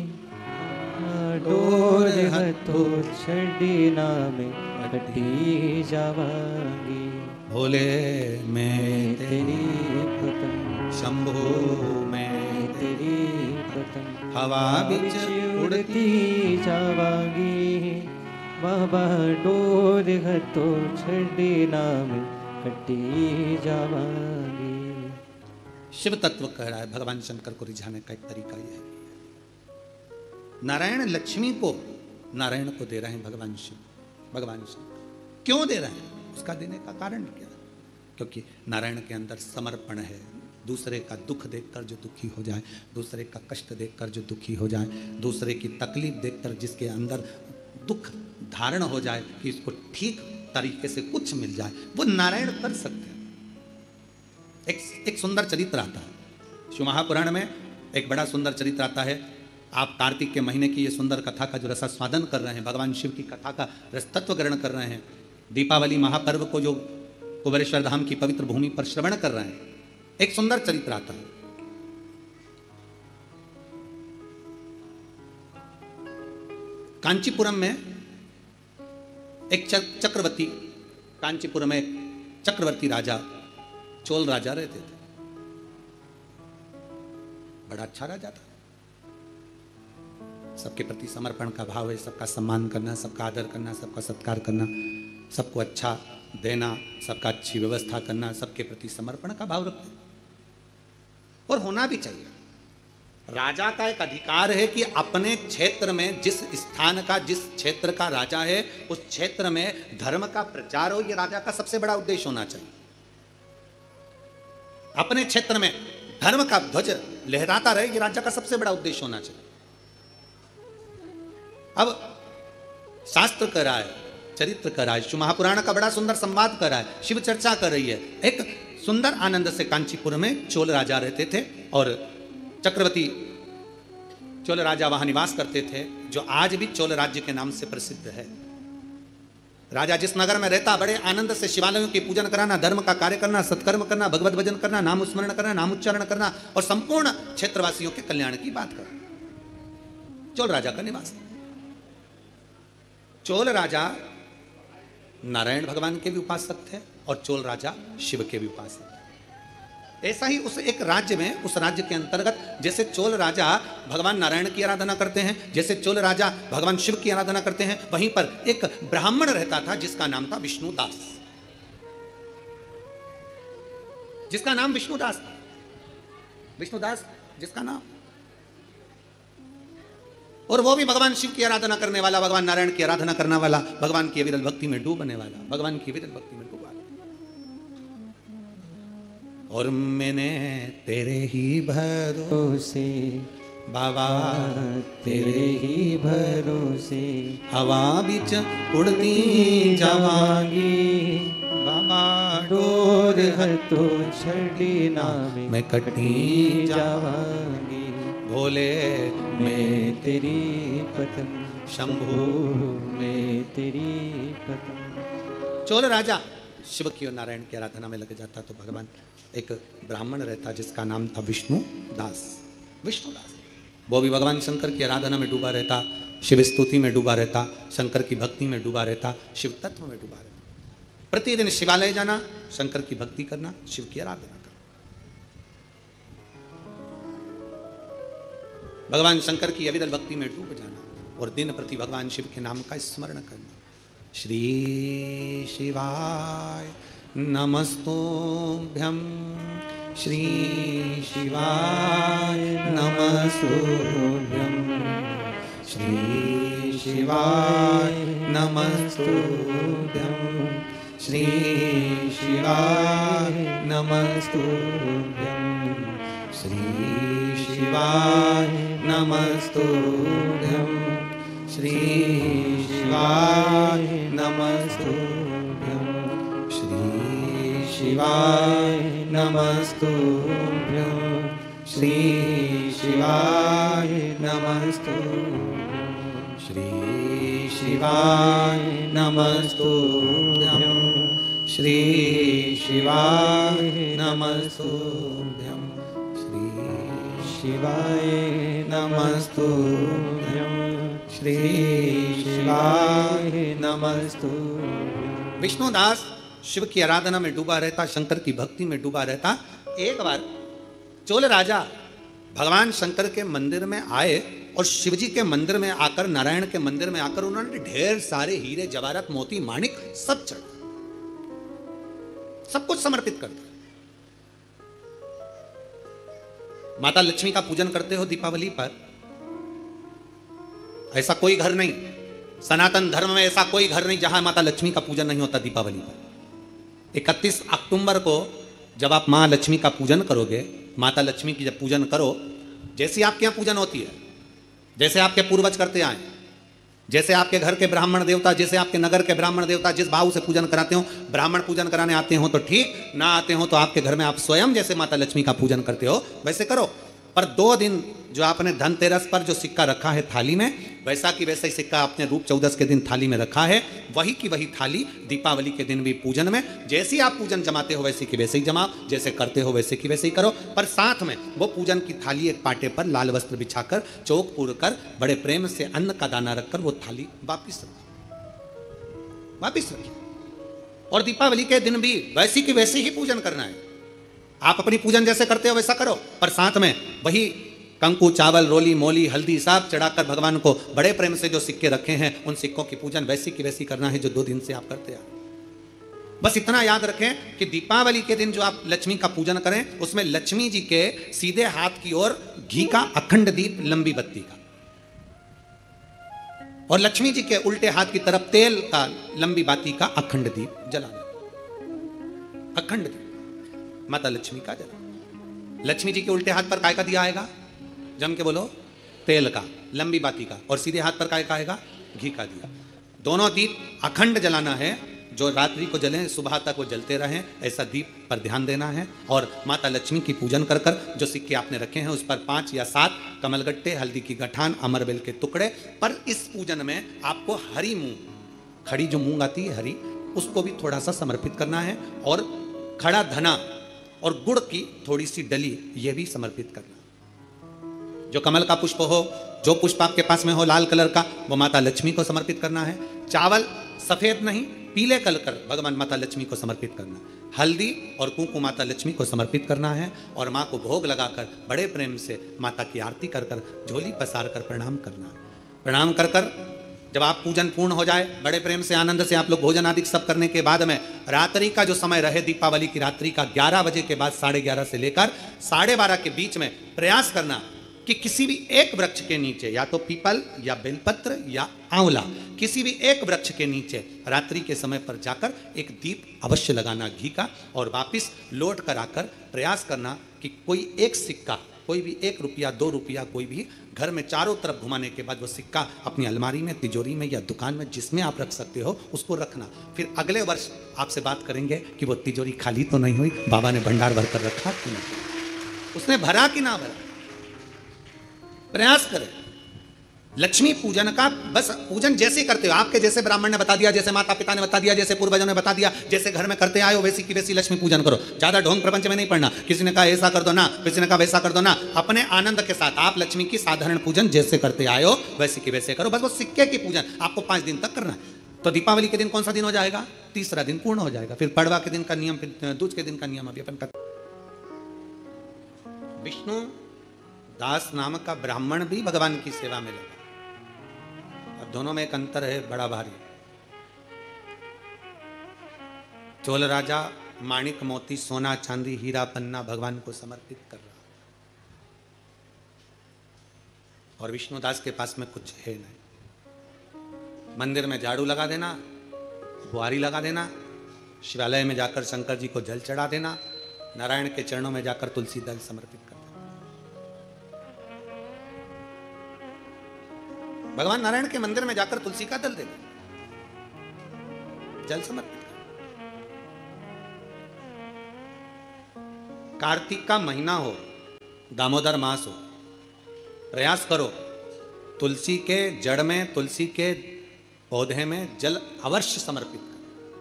डोर हथों छड़ना में कटी जावांगी। भोले मैं तेरी पतंग, शंभो मैं तेरी पतंग हवा बिच उड़ती जावांगी, बाबा डोर हथों छड़ना में कटी जावांगी। शिव तत्व कह रहा है भगवान शंकर को रिझाने का एक तरीका यह है। नारायण लक्ष्मी को नारायण को दे रहे हैं भगवान शिव, भगवान शंकर क्यों दे रहे हैं, उसका देने का कारण क्या? क्योंकि नारायण के अंदर समर्पण है। दूसरे का दुख देखकर जो दुखी हो जाए, दूसरे का कष्ट देखकर जो दुखी हो जाए, दूसरे की तकलीफ देखकर जिसके अंदर दुख धारण हो जाए कि इसको ठीक तरीके से कुछ मिल जाए, वो नारायण कर सकते हैं। एक एक सुंदर चरित्र आता है शिव महापुराण में, एक बड़ा सुंदर चरित्र आता है। आप कार्तिक के महीने की ये सुंदर कथा का जो रसास्वादन कर रहे हैं, भगवान शिव की कथा का रसतत्व ग्रहण कर रहे हैं, दीपावली महापर्व को जो कुबेरेश्वर धाम की पवित्र भूमि पर श्रवण कर रहे हैं, एक सुंदर चरित्र आता है। कांचीपुरम में एक चक्रवर्ती, कांचीपुरम में एक चक्रवर्ती राजा, चोल राजा रहते थे। बड़ा अच्छा राजा था, सबके प्रति समर्पण का भाव है, सबका सम्मान करना, सबका आदर करना, सबका सत्कार करना, सबको अच्छा देना, सबका अच्छी व्यवस्था करना, सबके प्रति समर्पण का भाव रखते हैं। और होना भी चाहिए। राजा का एक अधिकार है कि अपने क्षेत्र में, जिस स्थान का, जिस क्षेत्र का राजा है, उस क्षेत्र में धर्म का प्रचार हो, यह राजा का सबसे बड़ा उद्देश्य होना चाहिए। अपने क्षेत्र में धर्म का ध्वज लहराता रहे, यह राजा का सबसे बड़ा उद्देश्य होना चाहिए। अब शास्त्र कर रहा है, चरित्र कर रहा है, शिव महापुराण का बड़ा सुंदर संवाद कर रहा है, शिव चर्चा कर रही है। एक सुंदर आनंद से कांचीपुर में चोल राजा रहते थे और चक्रवर्ती चोल राजा वहां निवास करते थे, जो आज भी चोल राज्य के नाम से प्रसिद्ध है। राजा जिस नगर में रहता, बड़े आनंद से शिवालयों की पूजन कराना, धर्म का कार्य करना, सत्कर्म करना, भगवत भजन करना, नाम स्मरण करना, नाम उच्चारण करना और संपूर्ण क्षेत्रवासियों के कल्याण की बात करना, चोल राजा का निवास। चोल राजा नारायण भगवान के भी उपासक थे और चोल राजा शिव के भी उपासक थे। ऐसा ही उस एक राज्य में, उस राज्य के अंतर्गत जैसे चोल राजा भगवान नारायण की आराधना करते हैं, जैसे चोल राजा भगवान शिव की आराधना करते हैं, वहीं पर एक ब्राह्मण रहता था जिसका नाम था विष्णुदास, जिसका नाम विष्णुदास था। विष्णुदास जिसका नाम और वो भी भगवान शिव की आराधना करने वाला, भगवान नारायण की आराधना करने वाला, भगवान की अविरल भक्ति में डूबने वाला, भगवान की अविरल भक्ति में डूबा। और मैंने तेरे ही भरोसे बाबा, तेरे ही भरोसे हवा बिच उड़ती जावांगी बाबा, डोर हथों छड़ी नाम मैं कटी जावांगी। भोले मैं तेरी पतन शंभु, मैं तेरी पतन। चोल राजा शिव की और नारायण की आराधना में लग जाता तो भगवान, एक ब्राह्मण रहता जिसका नाम था विष्णु दास, विष्णु दास, वो भी भगवान शंकर की आराधना में डूबा रहता, शिव स्तुति में डूबा रहता, शंकर की भक्ति में डूबा रहता, शिव तत्व में डूबा रहता। प्रतिदिन शिवालय जाना, शंकर की भक्ति करना, शिव की आराधना करना, भगवान शंकर की अविरल भक्ति में डूब जाना और दिन प्रति भगवान शिव के नाम का स्मरण करना। श्री शिवाय नमस्तुभ्यं, श्री शिवाय नमस्तुभ्यं, श्री शिवाय नमस्तुभ्यं, श्री शिवाय नमस्तुभ्यं, श्री शिवाय नमस्तुभ्यं, श्री शिवाय नमस्तुभ्यं, श्री शिवाय नमस्तुभ्यं, श्री शिवाय नमस्तुभ्यं, श्री शिवाय नमस्तुभ्यं, श्री शिवाय नमस्तुभ्यं, श्री शिवाय नमस्तुभ्यं, श्री शिवाय नमस्तुभ्यं। विष्णुदास शिव की आराधना में डूबा रहता, शंकर की भक्ति में डूबा रहता। एक बार चोल राजा भगवान शंकर के मंदिर में आए और शिवजी के मंदिर में आकर, नारायण के मंदिर में आकर उन्होंने ढेर सारे हीरे जवाहरात मोती माणिक सब चढ़ा, सब कुछ समर्पित कर दिया। माता लक्ष्मी का पूजन करते हो दीपावली पर, ऐसा कोई घर नहीं, सनातन धर्म में ऐसा कोई घर नहीं जहां माता लक्ष्मी का पूजन नहीं होता दीपावली पर। इकतीस अक्टूबर को जब आप मां लक्ष्मी का पूजन करोगे, माता लक्ष्मी की जब पूजन करो, जैसी आपके यहां पूजन होती है, जैसे आपके पूर्वज करते आए, जैसे आपके घर के ब्राह्मण देवता, जैसे आपके नगर के ब्राह्मण देवता जिस भाव से पूजन कराते हो, ब्राह्मण पूजन कराने आते हो तो ठीक, ना आते हो तो आपके घर में आप स्वयं जैसे माता लक्ष्मी का पूजन करते हो वैसे करो। पर दो दिन जो आपने धनतेरस पर जो सिक्का रखा है थाली में, वैसा की वैसा ही सिक्का आपने रूप चौदस के दिन थाली में रखा है, वही की वही थाली दीपावली के दिन भी पूजन में, जैसी आप पूजन जमाते हो वैसे की वैसे ही जमाओ, जैसे करते हो वैसे की वैसे ही करो। पर साथ में वो पूजन की थाली एक पाटे पर लाल वस्त्र बिछाकर, चौक पूर कर, बड़े प्रेम से अन्न का दाना रखकर वो थाली वापिस रखी, वापिस रखी। और दीपावली के दिन भी वैसी की वैसे ही पूजन करना है। आप अपनी पूजन जैसे करते हो वैसा करो, पर साथ में वही कंकु, चावल, रोली, मोली, हल्दी सब चढ़ाकर भगवान को बड़े प्रेम से जो सिक्के रखे हैं उन सिक्कों की पूजन वैसी की वैसी करना है जो दो दिन से आप करते आ। बस इतना याद रखें कि दीपावली के दिन जो आप लक्ष्मी का पूजन करें, उसमें लक्ष्मी जी के सीधे हाथ की ओर घी का अखंड दीप, लंबी बत्ती का, और लक्ष्मी जी के उल्टे हाथ की तरफ तेल का लंबी बाती का अखंड दीप जलाना, अखंड दीप माता लक्ष्मी का जला। लक्ष्मी जी के उल्टे हाथ पर काय का दिया आएगा, जम के बोलो, तेल का, लंबी बाती का, और सीधे हाथ पर काय का आएगा, घी का दिया। दोनों दीप अखंड जलाना है, जो रात्रि को जलें सुबह तक वो जलते रहें, ऐसा दीप पर ध्यान देना है। और माता लक्ष्मी की पूजन कर कर जो सिक्के आपने रखे हैं उस पर पांच या सात कमलगट्टे, हल्दी की गठान, अमरबेल के टुकड़े, पर इस पूजन में आपको हरी मूंग, खड़ी जो मूंग आती है हरी, उसको भी थोड़ा सा समर्पित करना है, और खड़ा धना और गुड़ की थोड़ी सी डली ये भी समर्पित करना। जो कमल का पुष्प हो, जो पुष्प आपके पास में हो लाल कलर का, वो माता लक्ष्मी को समर्पित करना है। चावल सफेद नहीं, पीले कलर कर भगवान माता लक्ष्मी को समर्पित करना। हल्दी और कुंकु माता लक्ष्मी को समर्पित करना है, और माँ को भोग लगाकर बड़े प्रेम से माता की आरती कर कर, झोली पसार कर प्रणाम करना। प्रणाम कर कर जब आप पूजन पूर्ण हो जाए, बड़े प्रेम से आनंद से आप लोग भोजन आदि सब करने के बाद में रात्रि का जो समय रहे, दीपावली की रात्रि का ग्यारह बजे के बाद साढ़े ग्यारह से लेकर साढ़े बारह के बीच में प्रयास करना कि किसी भी एक वृक्ष के नीचे, या तो पीपल या बेलपत्र या आंवला, किसी भी एक वृक्ष के नीचे रात्रि के समय पर जाकर एक दीप अवश्य लगाना घी का, और वापस लौट कर आकर प्रयास करना कि कोई एक सिक्का, कोई भी एक रुपया दो रुपया कोई भी घर में चारों तरफ घुमाने के बाद वो सिक्का अपनी अलमारी में, तिजोरी में या दुकान में जिसमें आप रख सकते हो उसको रखना। फिर अगले वर्ष आपसे बात करेंगे कि वो तिजोरी खाली तो नहीं हुई, बाबा ने भंडार भर कर रखा कि नहीं, उसने भरा कि ना भरा। प्रयास करें। लक्ष्मी पूजन का बस पूजन जैसे करते हो, आपके जैसे ब्राह्मण ने बता दिया, जैसे माता पिता ने बता दिया, जैसे पूर्वजों ने बता दिया, जैसे घर में करते आए हो वैसी की वैसी लक्ष्मी पूजन करो। ज्यादा ढोंग प्रपंच में नहीं पड़ना, किसी ने कहा ऐसा कर दो ना, किसी ने कहा वैसा कर दो ना, अपने आनंद के साथ आप लक्ष्मी की साधारण पूजन जैसे करते आए हो वैसी की वैसे करो। बस वो सिक्के की पूजन आपको पांच दिन तक करना है। तो दीपावली के दिन कौन सा दिन हो जाएगा? तीसरा दिन पूर्ण हो जाएगा। फिर पड़वा के दिन का नियम, फिर दूज के दिन का नियम अभी अपन कर। विष्णु दास नामक का ब्राह्मण भी भगवान की सेवा में लगा। अब दोनों में एक अंतर है बड़ा भारी। चोल राजा माणिक मोती सोना चांदी हीरा पन्ना भगवान को समर्पित कर रहा, और विष्णुदास के पास में कुछ है नहीं। मंदिर में झाड़ू लगा देना, बुआरी लगा देना, शिवालय में जाकर शंकर जी को जल चढ़ा देना, नारायण के चरणों में जाकर तुलसी दल समर्पित कर देना। भगवान नारायण के मंदिर में जाकर तुलसी का दल देना, जल समर्पित कर। कार्तिक का महीना हो, दामोदर मास हो, प्रयास करो तुलसी के जड़ में, तुलसी के पौधे में जल अवश्य समर्पित करो।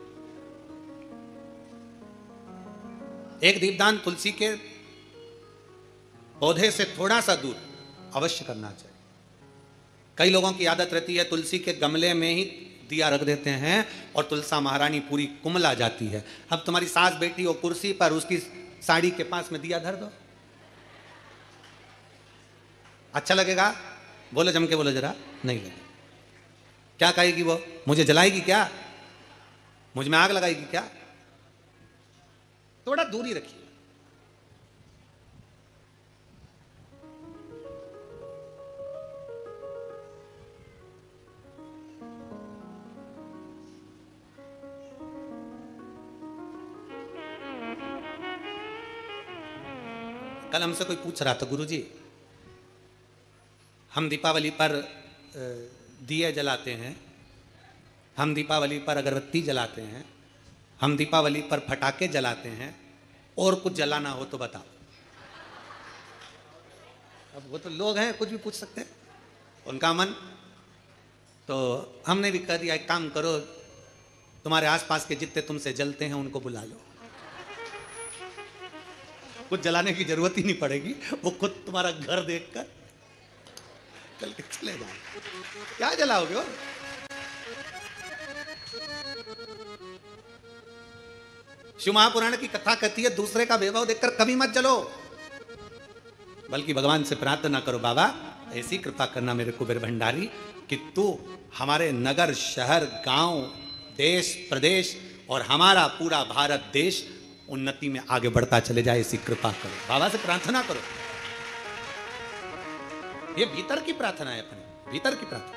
एक दीपदान तुलसी के पौधे से थोड़ा सा दूर अवश्य करना चाहिए। कई लोगों की आदत रहती है तुलसी के गमले में ही दिया रख देते हैं और तुलसा महारानी पूरी कुमला जाती है। अब तुम्हारी सास बैठी हो कुर्सी पर, उसकी साड़ी के पास में दिया धर दो, अच्छा लगेगा? बोलो जम के बोलो जरा। नहीं लगेगा। क्या कहेगी वो? मुझे जलाएगी क्या? मुझ में आग लगाएगी क्या? थोड़ा दूरी रखिए। कल हमसे कोई पूछ रहा था, गुरुजी हम दीपावली पर दिए जलाते हैं, हम दीपावली पर अगरबत्ती जलाते हैं, हम दीपावली पर फटाके जलाते हैं, और कुछ जलाना हो तो बताओ। अब वो तो लोग हैं, कुछ भी पूछ सकते हैं, उनका मन। तो हमने भी कह दिया एक काम करो, तुम्हारे आसपास के जितने तुमसे जलते हैं उनको बुला लो, कुछ जलाने की जरूरत ही नहीं पड़ेगी, वो खुद तुम्हारा घर देखकर चल के चले जाओ। क्या जलाओगे? और शिव महापुराण की कथा कहती है दूसरे का वैभव देखकर कभी मत जलो, बल्कि भगवान से प्रार्थना करो, बाबा ऐसी कृपा करना मेरे कुबेर भंडारी कि तू हमारे नगर, शहर, गांव, देश, प्रदेश और हमारा पूरा भारत देश उन्नति में आगे बढ़ता चले जाए, ऐसी कृपा करो। बाबा से प्रार्थना करो। ये भीतर की प्रार्थना है, अपने भीतर की प्रार्थना।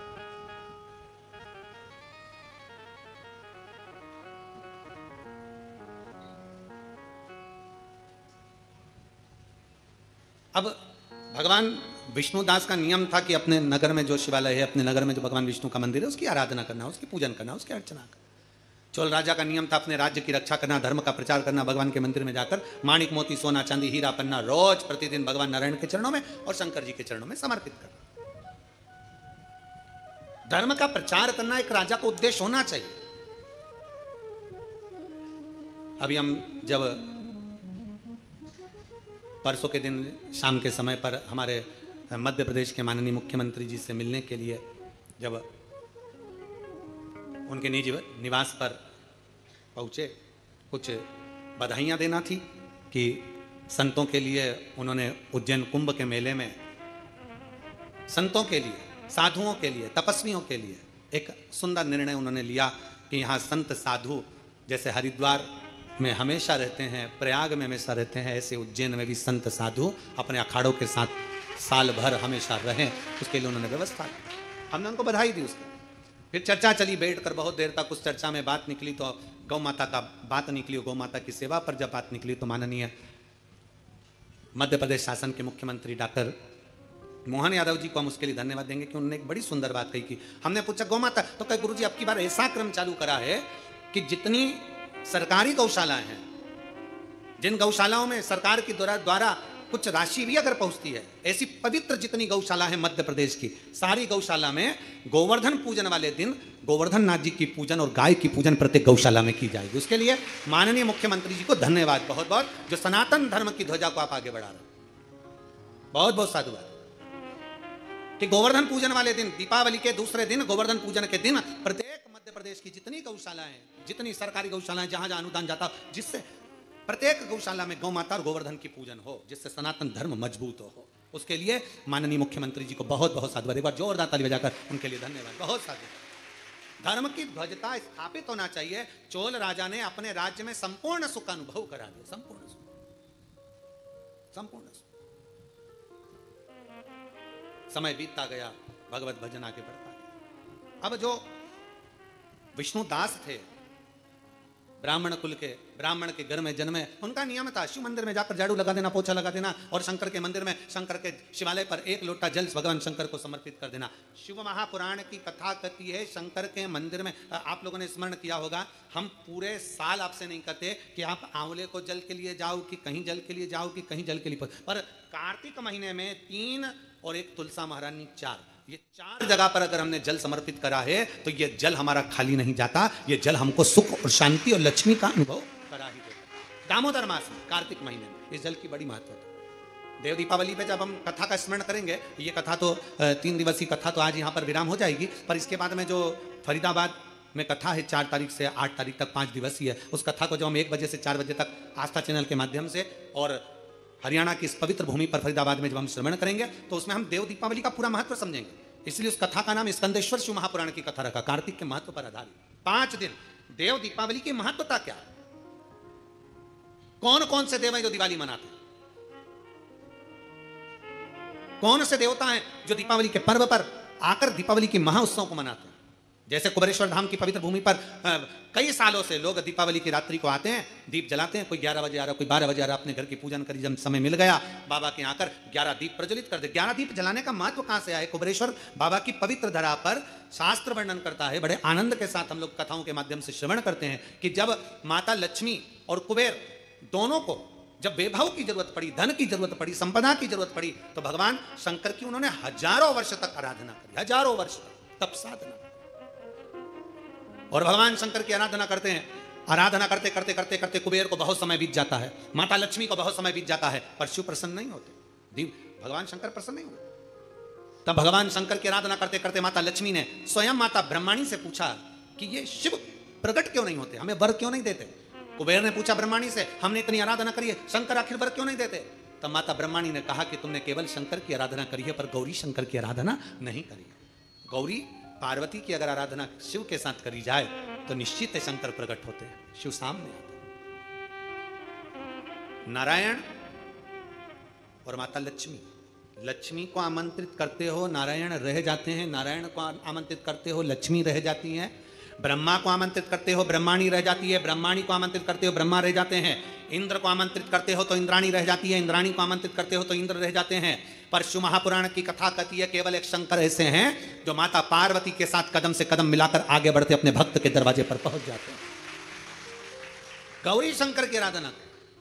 अब भगवान विष्णुदास का नियम था कि अपने नगर में जो शिवालय है, अपने नगर में जो भगवान विष्णु का मंदिर है, उसकी आराधना करना, उसकी पूजन करना, उसकी अर्चना करना। चोल राजा का नियम था अपने राज्य की रक्षा करना, धर्म का प्रचार करना, भगवान के मंदिर में जाकर माणिक मोती सोना चांदी हीरा पन्ना रोज प्रतिदिन भगवान नारायण के चरणों में और शंकर जी के चरणों में समर्पित करना। धर्म का प्रचार करना एक राजा का उद्देश्य होना चाहिए। अभी हम जब परसों के दिन शाम के समय पर हमारे मध्य प्रदेश के माननीय मुख्यमंत्री जी से मिलने के लिए जब उनके निज निवास पर पहुँचे, कुछ बधाइयाँ देना थी कि संतों के लिए उन्होंने उज्जैन कुंभ के मेले में संतों के लिए, साधुओं के लिए, तपस्वियों के लिए एक सुंदर निर्णय उन्होंने लिया कि यहाँ संत साधु जैसे हरिद्वार में हमेशा रहते हैं, प्रयाग में हमेशा रहते हैं, ऐसे उज्जैन में भी संत साधु अपने अखाड़ों के साथ साल भर हमेशा रहें, उसके लिए उन्होंने व्यवस्था की। हमने उनको बधाई दी उसके। फिर चर्चा चली बैठकर बहुत देर तक, उस चर्चा में बात निकली तो गौ माता का बात निकली, गौ माता की सेवा पर जब बात निकली तो माननीय मध्य प्रदेश शासन के मुख्यमंत्री डॉक्टर मोहन यादव जी को हम उसके लिए धन्यवाद देंगे कि उन्होंने एक बड़ी सुंदर बात कही कि हमने पूछा गौ माता, तो कहे गुरुजी अब की बार ऐसा क्रम चालू करा है कि जितनी सरकारी गौशालाएं हैं, जिन गौशालाओं में सरकार के द्वारा द्वारा कुछ राशि भी अगर पहुंचती है, ऐसी पवित्र जितनी गौशाला है मध्य प्रदेश की, सारी गौशाला में गोवर्धन पूजन वाले दिन गोवर्धन नाथ जी की पूजन और गाय की पूजन प्रत्येक गौशाला में की जाएगी। उसके लिए माननीय मुख्यमंत्री जी को धन्यवाद बहुत बहुत, जो सनातन धर्म की ध्वजा को आप आगे बढ़ा रहे। बहुत बहुत साधुवाद कि गोवर्धन पूजन वाले दिन, दीपावली के दूसरे दिन, गोवर्धन पूजन के दिन प्रत्येक मध्य प्रदेश की जितनी गौशालाएं, जितनी सरकारी गौशालाएं, जहां जहां अनुदान जाता, जिससे प्रत्येक गौशाला में गौ माता और गोवर्धन की पूजन हो, जिससे सनातन धर्म मजबूत हो। उसके लिए माननीय मुख्यमंत्री जी को बहुत बहुत साधुवाद, एक बार जोरदार ताली बजाकर उनके लिए धन्यवाद, बहुत साधुवाद। धर्म की ध्वजता स्थापित होना चाहिए। चोल राजा ने अपने राज्य में संपूर्ण सुख का अनुभव करा दिया, संपूर्ण सुख, संपूर्ण सुख। समय बीतता गया, भगवत भजन आगे बढ़ता गया। अब जो विष्णु दास थे, ब्राह्मण कुल के, ब्राह्मण के घर में जन्मे, उनका नियम था शिव मंदिर में जाकर झाड़ू लगा देना, पोछा लगा देना, और शंकर के मंदिर में, शंकर के शिवालय पर एक लोटा जल भगवान शंकर को समर्पित कर देना। शिव महापुराण की कथा कहती है शंकर के मंदिर में, आप लोगों ने स्मरण किया होगा, हम पूरे साल आपसे नहीं कहते कि आप आंवले को जल के लिए जाओ, कि कहीं जल के लिए जाओ, कि कहीं जल के लिए, पर कार्तिक महीने में तीन और एक तुलसा महारानी चार, ये चार जगह पर अगर हमने जल समर्पित करा है तो ये जल हमारा खाली नहीं जाता, ये जल हमको सुख और शांति और लक्ष्मी का अनुभव करा ही देता। दामोदर मास में, कार्तिक महीने में इस जल की बड़ी महत्व है। देव दीपावली पे जब हम कथा का स्मरण करेंगे, ये कथा तो तीन दिवसीय कथा तो आज यहाँ पर विराम हो जाएगी, पर इसके बाद में जो फरीदाबाद में कथा है चार तारीख से आठ तारीख तक पाँच दिवसीय है, उस कथा को जब हम एक बजे से चार बजे तक आस्था चैनल के माध्यम से और हरियाणा की इस पवित्र भूमि पर फरीदाबाद में जब हम श्रवण करेंगे तो उसमें हम देव दीपावली का पूरा महत्व समझेंगे। इसलिए उस कथा का नाम स्कंदेश्वर शिव महापुराण की कथा रखा, कार्तिक के महत्व पर आधारित। पांच दिन देव दीपावली की महत्वता क्या है? कौन कौन से देव हैं जो दिवाली मनाते हैं? कौन से देवता हैं जो दीपावली के पर्व पर आकर दीपावली की महाउत्सव को मनाते हैं? जैसे कुबेरेश्वर धाम की पवित्र भूमि पर कई सालों से लोग दीपावली की रात्रि को आते हैं, दीप जलाते हैं, कोई ग्यारह बजे आ रहा, कोई बारह बजे आ रहा, अपने घर की पूजन करी, जब समय मिल गया बाबा के आकर ग्यारह दीप प्रज्वलित कर दे। ग्यारह दीप जलाने का महत्व कहां से आया? कुबेरेश्वर बाबा की पवित्र धरा पर शास्त्र वर्णन करता है, बड़े आनंद के साथ हम लोग कथाओं के माध्यम से श्रवण करते हैं कि जब माता लक्ष्मी और कुबेर दोनों को जब वैभव की जरूरत पड़ी, धन की जरूरत पड़ी, संपदा की जरूरत पड़ी, तो भगवान शंकर की उन्होंने हजारों वर्ष तक आराधना करी, हजारों वर्ष तक तप साधना। और भगवान शंकर की आराधना करते हैं, आराधना करते करते करते करते कुबेर को बहुत समय बीत जाता है, माता लक्ष्मी को बहुत समय बीत जाता है, पर शिव प्रसन्न नहीं होते, भगवान शंकर प्रसन्न नहीं होते। तब भगवान शंकर की आराधना करते करते माता लक्ष्मी ने स्वयं माता ब्रह्माणी से पूछा कि ये शिव प्रकट क्यों नहीं होते, हमें वर क्यों नहीं देते? कुबेर ने पूछा ब्रह्माणी से, हमने इतनी आराधना करी है, शंकर आखिर वर क्यों नहीं देते? तब माता ब्रह्माणी ने कहा कि तुमने केवल शंकर की आराधना करी है, पर गौरी शंकर की आराधना नहीं करी है। गौरी पार्वती की अगर आराधना शिव के साथ करी जाए तो निश्चित है शंकर प्रकट होते हैं, शिव सामने आते हैं। नारायण और माता लक्ष्मी, लक्ष्मी को आमंत्रित करते हो नारायण रह जाते हैं, नारायण को आमंत्रित करते हो लक्ष्मी रह जाती हैं, ब्रह्मा को आमंत्रित करते हो ब्रह्माणी रह जाती है, ब्रह्माणी को आमंत्रित करते हो ब्रह्मा रह जाते हैं, इंद्र को आमंत्रित करते हो तो इंद्राणी रह जाती है, इंद्राणी को आमंत्रित करते हो तो इंद्र रह जाते हैं। पर शिव महापुराण की कथा कहती है केवल एक शंकर ऐसे हैं जो माता पार्वती के साथ कदम से कदम मिलाकर आगे बढ़ते अपने भक्त के दरवाजे पर पहुंच जाते हैं। गौरी शंकर की आराधना।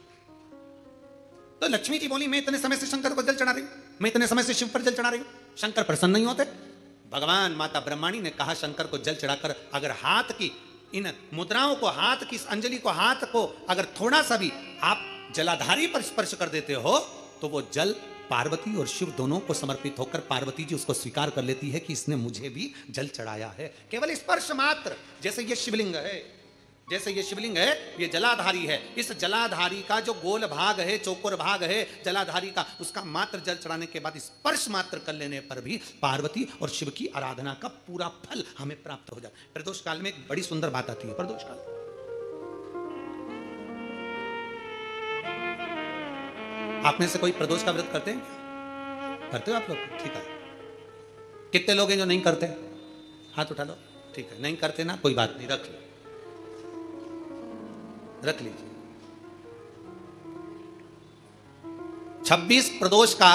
तो लक्ष्मी जी बोली, मैं इतने समय से शंकर को जल चढ़ा रही हूं, मैं इतने समय से शिव पर जल चढ़ा रही हूं, शंकर प्रसन्न नहीं होते? भगवान माता ब्रह्माणी ने कहा शंकर को जल चढ़ाकर अगर हाथ की इन मुद्राओं को, हाथ की इस अंजलि को, हाथ को अगर थोड़ा सा भी आप जलाधारी पर स्पर्श कर देते हो तो वो जल पार्वती और शिव दोनों को समर्पित होकर पार्वती जी उसको स्वीकार कर लेती है कि इसने मुझे भी जल चढ़ाया है। केवल स्पर्श मात्र, जैसे ये शिवलिंग है, जैसे ये शिवलिंग है, ये जलाधारी है, इस जलाधारी का जो गोल भाग है, चौकोर भाग है जलाधारी का, उसका मात्र जल चढ़ाने के बाद स्पर्श मात्र कर लेने पर भी पार्वती और शिव की आराधना का पूरा फल हमें प्राप्त हो जाता है। प्रदोष काल में एक बड़ी सुंदर बात आती है। प्रदोष काल आप में से कोई प्रदोष का व्रत करते हैं? करते हो आप लोग? ठीक है। कितने लोग हैं जो नहीं करते? हाथ उठा लो। ठीक है, नहीं करते ना, कोई बात नहीं, रख लो, रख लीजिए। छब्बीस प्रदोष का,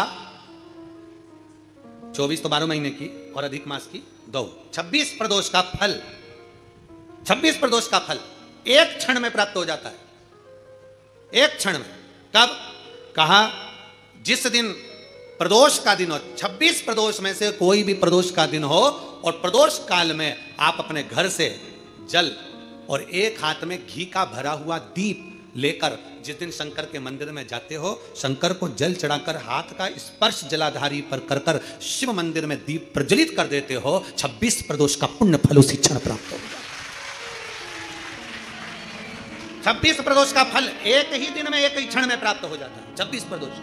चौबीस तो बारह महीने की और अधिक मास की दो, छब्बीस प्रदोष का फल, छब्बीस प्रदोष का फल एक क्षण में प्राप्त हो जाता है। एक क्षण में। कब? कहा जिस दिन प्रदोष का दिन हो, छब्बीस प्रदोष में से कोई भी प्रदोष का दिन हो और प्रदोष काल में आप अपने घर से जल और एक हाथ में घी का भरा हुआ दीप लेकर जिस दिन शंकर के मंदिर में जाते हो, शंकर को जल चढ़ाकर हाथ का स्पर्श जलाधारी पर कर कर शिव मंदिर में दीप प्रज्वलित कर देते हो, छब्बीस प्रदोष का पुण्य फल उसी क्षण प्राप्त हो जाता है। छब्बीस प्रदोष का फल एक ही दिन में, एक ही क्षण में प्राप्त हो जाता है। छब्बीस प्रदोष।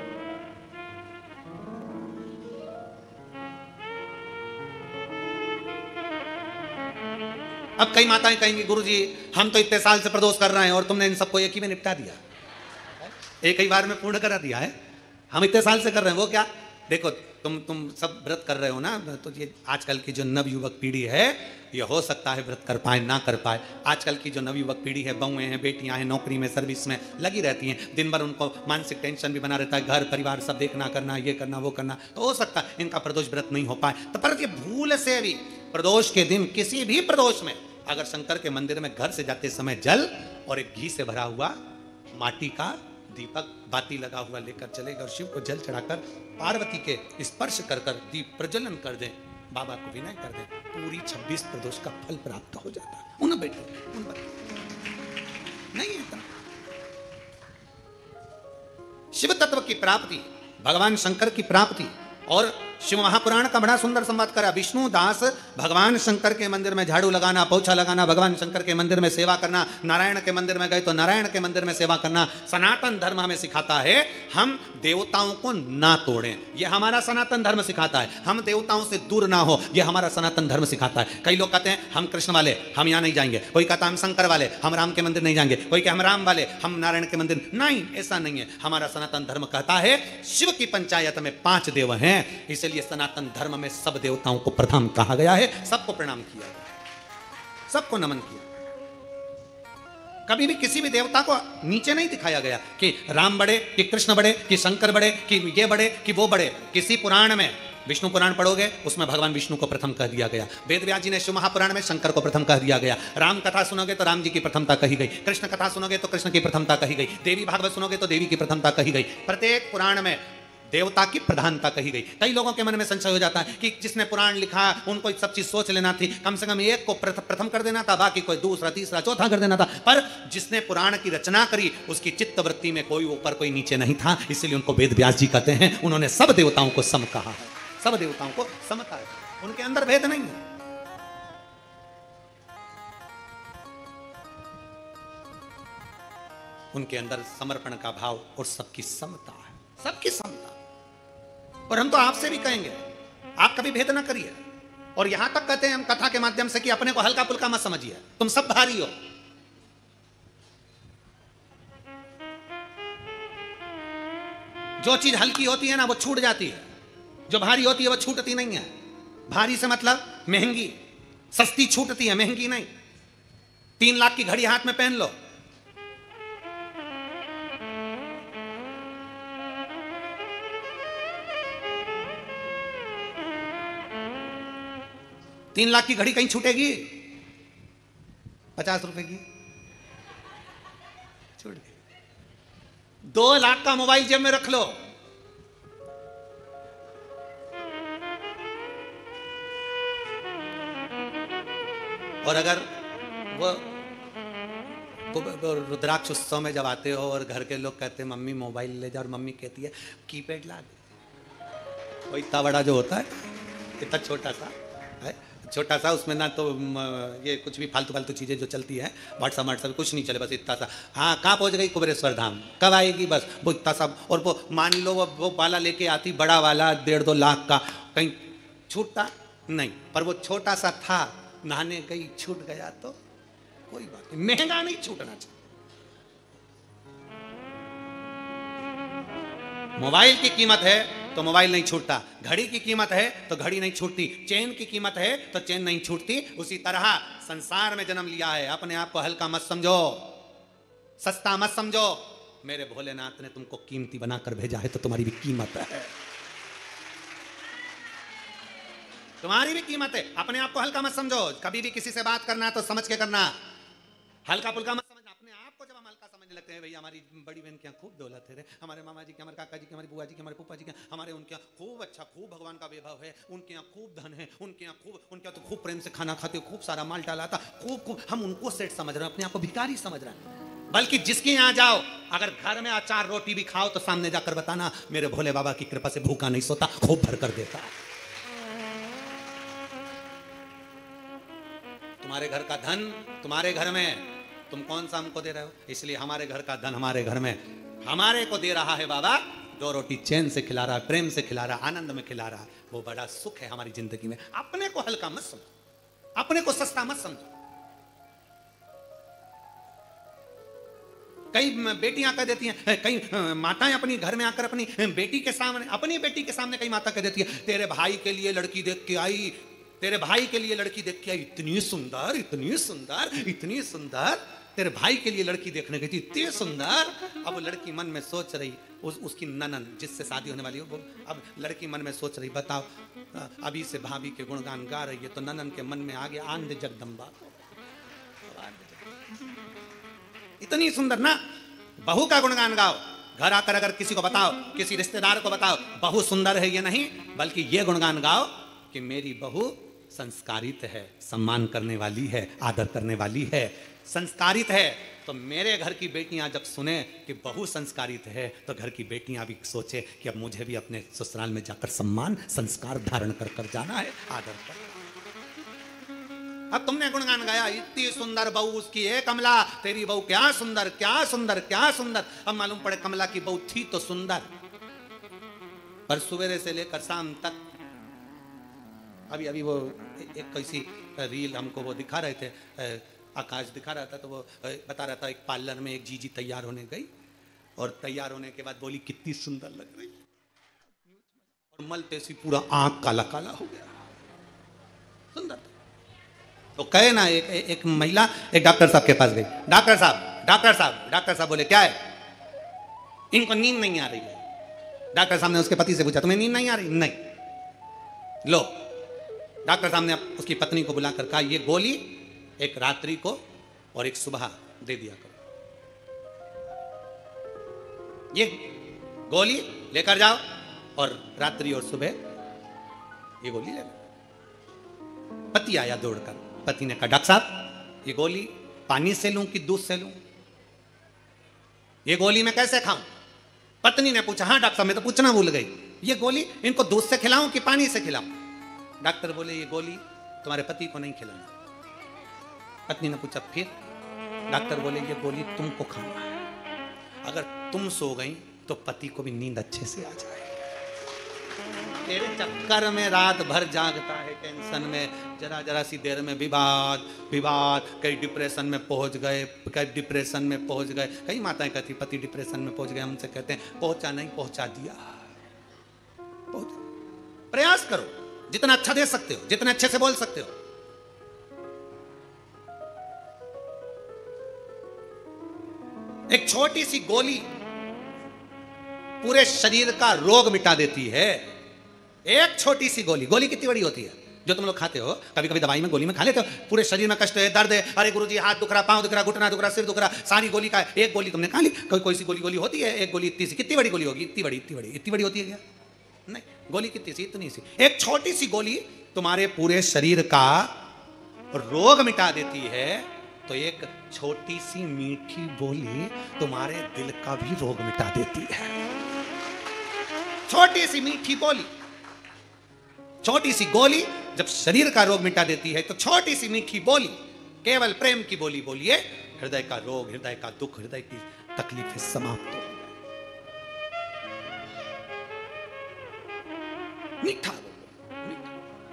अब कई माताएं कहेंगी गुरुजी हम तो इतने साल से प्रदोष कर रहे हैं और तुमने इन सबको एक ही में निपटा दिया, एक ही बार में पूर्ण करा दिया है। हम इतने साल से कर रहे हैं, वो क्या? देखो तुम तुम सब व्रत कर रहे हो ना, तो ये आजकल की जो नवयुवक पीढ़ी है, ये हो सकता है व्रत कर पाए ना कर पाए। आजकल की जो नवयुवक पीढ़ी है, बहुएं हैं, बेटियां हैं, नौकरी में, सर्विस में लगी रहती हैं, दिन भर उनको मानसिक टेंशन भी बना रहता है, घर परिवार सब देखना करना, ये करना वो करना, तो हो सकता है इनका प्रदोष व्रत नहीं हो पाए। तो पर ये भूल से भी प्रदोष के दिन, किसी भी प्रदोष में अगर शंकर के मंदिर में घर से जाते समय जल और एक घी से भरा हुआ माटी का दीपक बाती लगा हुआ लेकर चले गए और शिव को जल चढ़ाकर पार्वती के स्पर्श कर कर दीप प्रज्वलन कर दें, बाबा को विनय कर दें, पूरी छब्बीस प्रदोष का फल प्राप्त हो जाता है। उन बेटे उन नहीं है। शिव तत्व की प्राप्ति, भगवान शंकर की प्राप्ति, और शिव महापुराण का बड़ा सुंदर संवाद करा। विष्णु दास भगवान शंकर के मंदिर में झाड़ू लगाना, पोछा लगाना, भगवान शंकर के मंदिर में सेवा करना, नारायण के मंदिर में गए तो नारायण के मंदिर में सेवा करना, सनातन धर्म हमें सिखाता है हम देवताओं को ना तोड़ें। यह हमारा सनातन धर्म सिखाता है। हम देवताओं से दूर ना हो, यह हमारा सनातन धर्म सिखाता है। कई लोग कहते हैं हम कृष्ण वाले हम यहाँ नहीं जाएंगे, कोई कहता है हम शंकर वाले हम राम के मंदिर नहीं जाएंगे, कोई कहता हम राम वाले हम नारायण के मंदिर। नहीं, ऐसा नहीं है। हमारा सनातन धर्म कहता है शिव की पंचायत में पांच देव हैं, इसलिए सनातन धर्म में सब देवताओं को प्रथम कहा गया है, सबको प्रणाम किया गया, सबको नमन किया। कभी भी किसी भी देवता को नीचे नहीं दिखाया गया कि राम बड़े, कि कृष्ण बड़े, कि शंकर बड़े, कि ये बड़े, कि वो बड़े। किसी पुराण में, विष्णु पुराण पढ़ोगे उसमें भगवान विष्णु को प्रथम कह दिया गया, वेद व्यास जी ने शिव महापुराण में शंकर को प्रथम कह दिया गया, राम कथा सुनोगे तो राम जी की प्रथमता कही गई, कृष्ण कथा सुनोगे तो कृष्ण की प्रथमता कही गई, देवी भागवत सुनोगे तो देवी की प्रथमता कही गई। प्रत्येक पुराण में देवता की प्रधानता कही गई। कई लोगों के मन में संशय हो जाता है कि जिसने पुराण लिखा उनको सब चीज सोच लेना थी, कम से कम एक को प्रथम कर देना था, बाकी कोई दूसरा तीसरा चौथा कर देना था। पर जिसने पुराण की रचना करी उसकी चित्त वृत्ति में कोई ऊपर कोई नीचे नहीं था, इसलिए उनको वेद व्यास जी कहते हैं। उन्होंने सब देवताओं को सम कहा है, सब देवताओं को समता है, उनके अंदर भेद नहीं है। उनके अंदर समर्पण का भाव और सबकी समता है, सबकी समता। और हम तो आपसे भी कहेंगे आप कभी भेद ना करिए। और यहां तक कहते हैं हम कथा के माध्यम से कि अपने को हल्का फुल्का मत समझिए, तुम सब भारी हो। जो चीज हल्की होती है ना वो छूट जाती है, जो भारी होती है वो छूटती नहीं है। भारी से मतलब महंगी, सस्ती छूटती है, महंगी नहीं। तीन लाख की घड़ी हाथ में पहन लो, तीन लाख की घड़ी कहीं छूटेगी? पचास रुपए की छूट गई। दो लाख का मोबाइल जेब में रख लो, और अगर वो, वो रुद्राक्ष उत्सव में जब आते हो और घर के लोग कहते हैं मम्मी मोबाइल ले जाओ, और मम्मी कहती है कीपैड ला दे। वो इतना बड़ा जो होता है, इतना छोटा सा है, छोटा सा, उसमें ना तो ये कुछ भी फालतू फालतू चीज़ें जो चलती है, व्हाट्सअप व्हाट्सअप कुछ नहीं चले, बस इतना सा। हाँ, कहाँ पहुँच गई? कुबेरेश्वर धाम। कब आएगी? बस वो इतना सा। और वो मान लो वो वो वाला लेके आती, बड़ा वाला डेढ़ दो लाख का, कहीं छूटता नहीं। पर वो छोटा सा था, नहाने गई छूट गया तो कोई बात नहीं, महंगा नहीं छूटना चाहिए। मोबाइल की कीमत है तो मोबाइल नहीं छूटता, घड़ी की कीमत है तो घड़ी नहीं छूटती, चेन की कीमत है तो चेन नहीं छूटती। उसी तरह संसार में जन्म लिया है, अपने आप को हल्का मत समझो, सस्ता मत समझो। मेरे भोलेनाथ ने तुमको कीमती बनाकर भेजा है तो तुम्हारी भी कीमत है, तुम्हारी भी कीमत है। अपने आप को हल्का मत समझो, कभी भी किसी से बात करना तो समझ के करना, हल्का फुल्का मत समझना। अपने आप को जब हम हल्का समझने लगते हैं, भैया हमारी बड़ी बहन के यहाँ खूब दौलत है रे, हमारे मामा जी के, हमारे काका जी के, हमारी बुआ जी के, हमारे फूफा जी के, हमारे उनके यहाँ खूब अच्छा, खूब भगवान का वैभव है, उनके यहाँ खूब धन है, उनके यहाँ खूब, उनके यहाँ तो खूब प्रेम से खाना खाते हो, खूब सारा माल डाला था, खूब खूब। हम उनको सेठ समझ रहे हैं, अपने आप को भिखारी समझ रहे हैं। बल्कि जिसके यहाँ जाओ, अगर घर में अचार रोटी भी खाओ तो सामने जाकर बताना, मेरे भोले बाबा की कृपा से भूखा नहीं सोता, खूब भर कर देता है। तुम्हारे घर का धन तुम्हारे घर में, तुम कौन सा हमको दे रहे हो? इसलिए हमारे घर का धन हमारे घर में हमारे को दे रहा है बाबा, दो रोटी चैन से खिला रहा है, प्रेम से खिला रहा है, आनंद में खिला रहा है, वो बड़ा सुख है हमारी जिंदगी में। अपने को हल्का मत समझो, अपने को सस्ता मत समझो। कई बेटियां कह देती हैं, कई माताएं अपनी घर में आकर अपनी बेटी के सामने, अपनी बेटी के सामने कई माता कह देती है, तेरे भाई के लिए लड़की देख के आई, तेरे भाई के लिए लड़की देख के आई, इतनी सुंदर, इतनी सुंदर, इतनी सुंदर, तेरे भाई के लिए लड़की देखने गई थी, इतनी सुंदर। अब वो लड़की मन में सोच रही, उस उसकी ननन जिससे शादी होने वाली हो, वो अब लड़की मन में सोच रही, बताओ अभी से भाभी के गुणगान गा रही है तो ननन के मन में आ गया आंध जगदम्बा, इतनी सुंदर ना। बहू का गुणगान गाओ, घर आकर अगर किसी को बताओ, किसी रिश्तेदार को बताओ बहू सुंदर है, ये नहीं, बल्कि ये गुणगान गाओ कि मेरी बहू संस्कारित है, सम्मान करने वाली है, आदर करने वाली है, संस्कारित है। तो मेरे घर की बेटियां जब सुने कि बहू संस्कारित है तो घर की बेटियां भी सोचे कि अब मुझे भी अपने ससुराल में जाकर सम्मान संस्कार धारण कर कर जाना है, आदर कर। अब तुमने गुणगान गाया, इतनी सुंदर बहू उसकी है कमला, तेरी बहू क्या सुंदर, क्या सुंदर, क्या सुंदर। अब मालूम पड़े कमला की बहू थी तो सुंदर, पर सवेरे से लेकर शाम तक, अभी अभी वो एक कैसी रील हमको वो दिखा रहे थे, आकाश दिखा रहा था, तो वो बता रहा था एक पार्लर में एक जीजी तैयार होने गई और तैयार होने के बाद बोली कितनी सुंदर लग रही, और मलते सी पूरा आंख काला काला हो गया, सुंदर। तो कहे ना, एक, एक महिला एक डॉक्टर साहब के पास गई, डॉक्टर साहब, डॉक्टर साहब, डॉक्टर साहब बोले क्या है? इनको नींद नहीं आ रही है। डॉक्टर साहब ने उसके पति से पूछा, तुम्हें नींद नहीं आ रही? नहीं। लो, डॉक्टर साहब ने उसकी पत्नी को बुलाकर कहा, ये गोली एक रात्रि को और एक सुबह दे दिया करो, ये गोली लेकर जाओ और रात्रि और सुबह ये गोली ले लो। पति आया दौड़कर, पति ने कहा, डॉक्टर साहब ये गोली पानी से लूं कि दूध से लूं? ये गोली मैं कैसे खाऊं? पत्नी ने पूछा, हाँ डॉक्टर साहब मैं तो पूछना भूल गई, ये गोली इनको दूध से खिलाऊं कि पानी से खिलाऊं? डॉक्टर बोले, ये गोली तुम्हारे पति को नहीं खिलाना। पत्नी ने पूछा फिर? डॉक्टर बोले, ये गोली तुमको खाना है, अगर तुम सो गई तो पति को भी नींद अच्छे से आ जाए। तेरे चक्कर में रात भर जागता है, टेंशन में, जरा जरा सी देर में विवाद विवाद, कई डिप्रेशन में पहुंच गए, कई डिप्रेशन में पहुंच गए। कई माताएं कहती पति डिप्रेशन में पहुंच गए, हमसे कहते हैं पहुंचा नहीं, पहुंचा दिया। पहुंच प्रयास करो, जितना अच्छा दे सकते हो, जितने अच्छे से बोल सकते हो। एक छोटी सी गोली पूरे शरीर का रोग मिटा देती है। एक छोटी सी गोली, गोली कितनी बड़ी होती है जो तुम लोग खाते हो, कभी कभी दवाई में गोली में खा लेते हो, पूरे शरीर में कष्ट है, दर्द है, अरे गुरुजी हाथ दुख रहा, पांव दुख रहा, घुटना दुख रहा, सिर दुख रहा, सारी गोली का एक गोली तुमने खा ली। कोई कोई सी गोली गोली होती है, एक गोली इतनी सी, कितनी बड़ी गोली होगी? इतनी बड़ी, इतनी बड़ी, इतनी बड़ी होती है क्या? नहीं, गोली कितनी सी? इतनी सी। एक छोटी सी गोली तुम्हारे पूरे शरीर का रोग मिटा देती है, तो एक छोटी सी मीठी बोली तुम्हारे दिल का भी रोग मिटा देती है। छोटी सी मीठी बोली, छोटी सी गोली जब शरीर का रोग मिटा देती है, तो छोटी सी मीठी बोली, केवल प्रेम की बोली बोलिए, हृदय का रोग, हृदय का दुख, हृदय की तकलीफें समाप्त हो। मीठा बोलो, मीठा।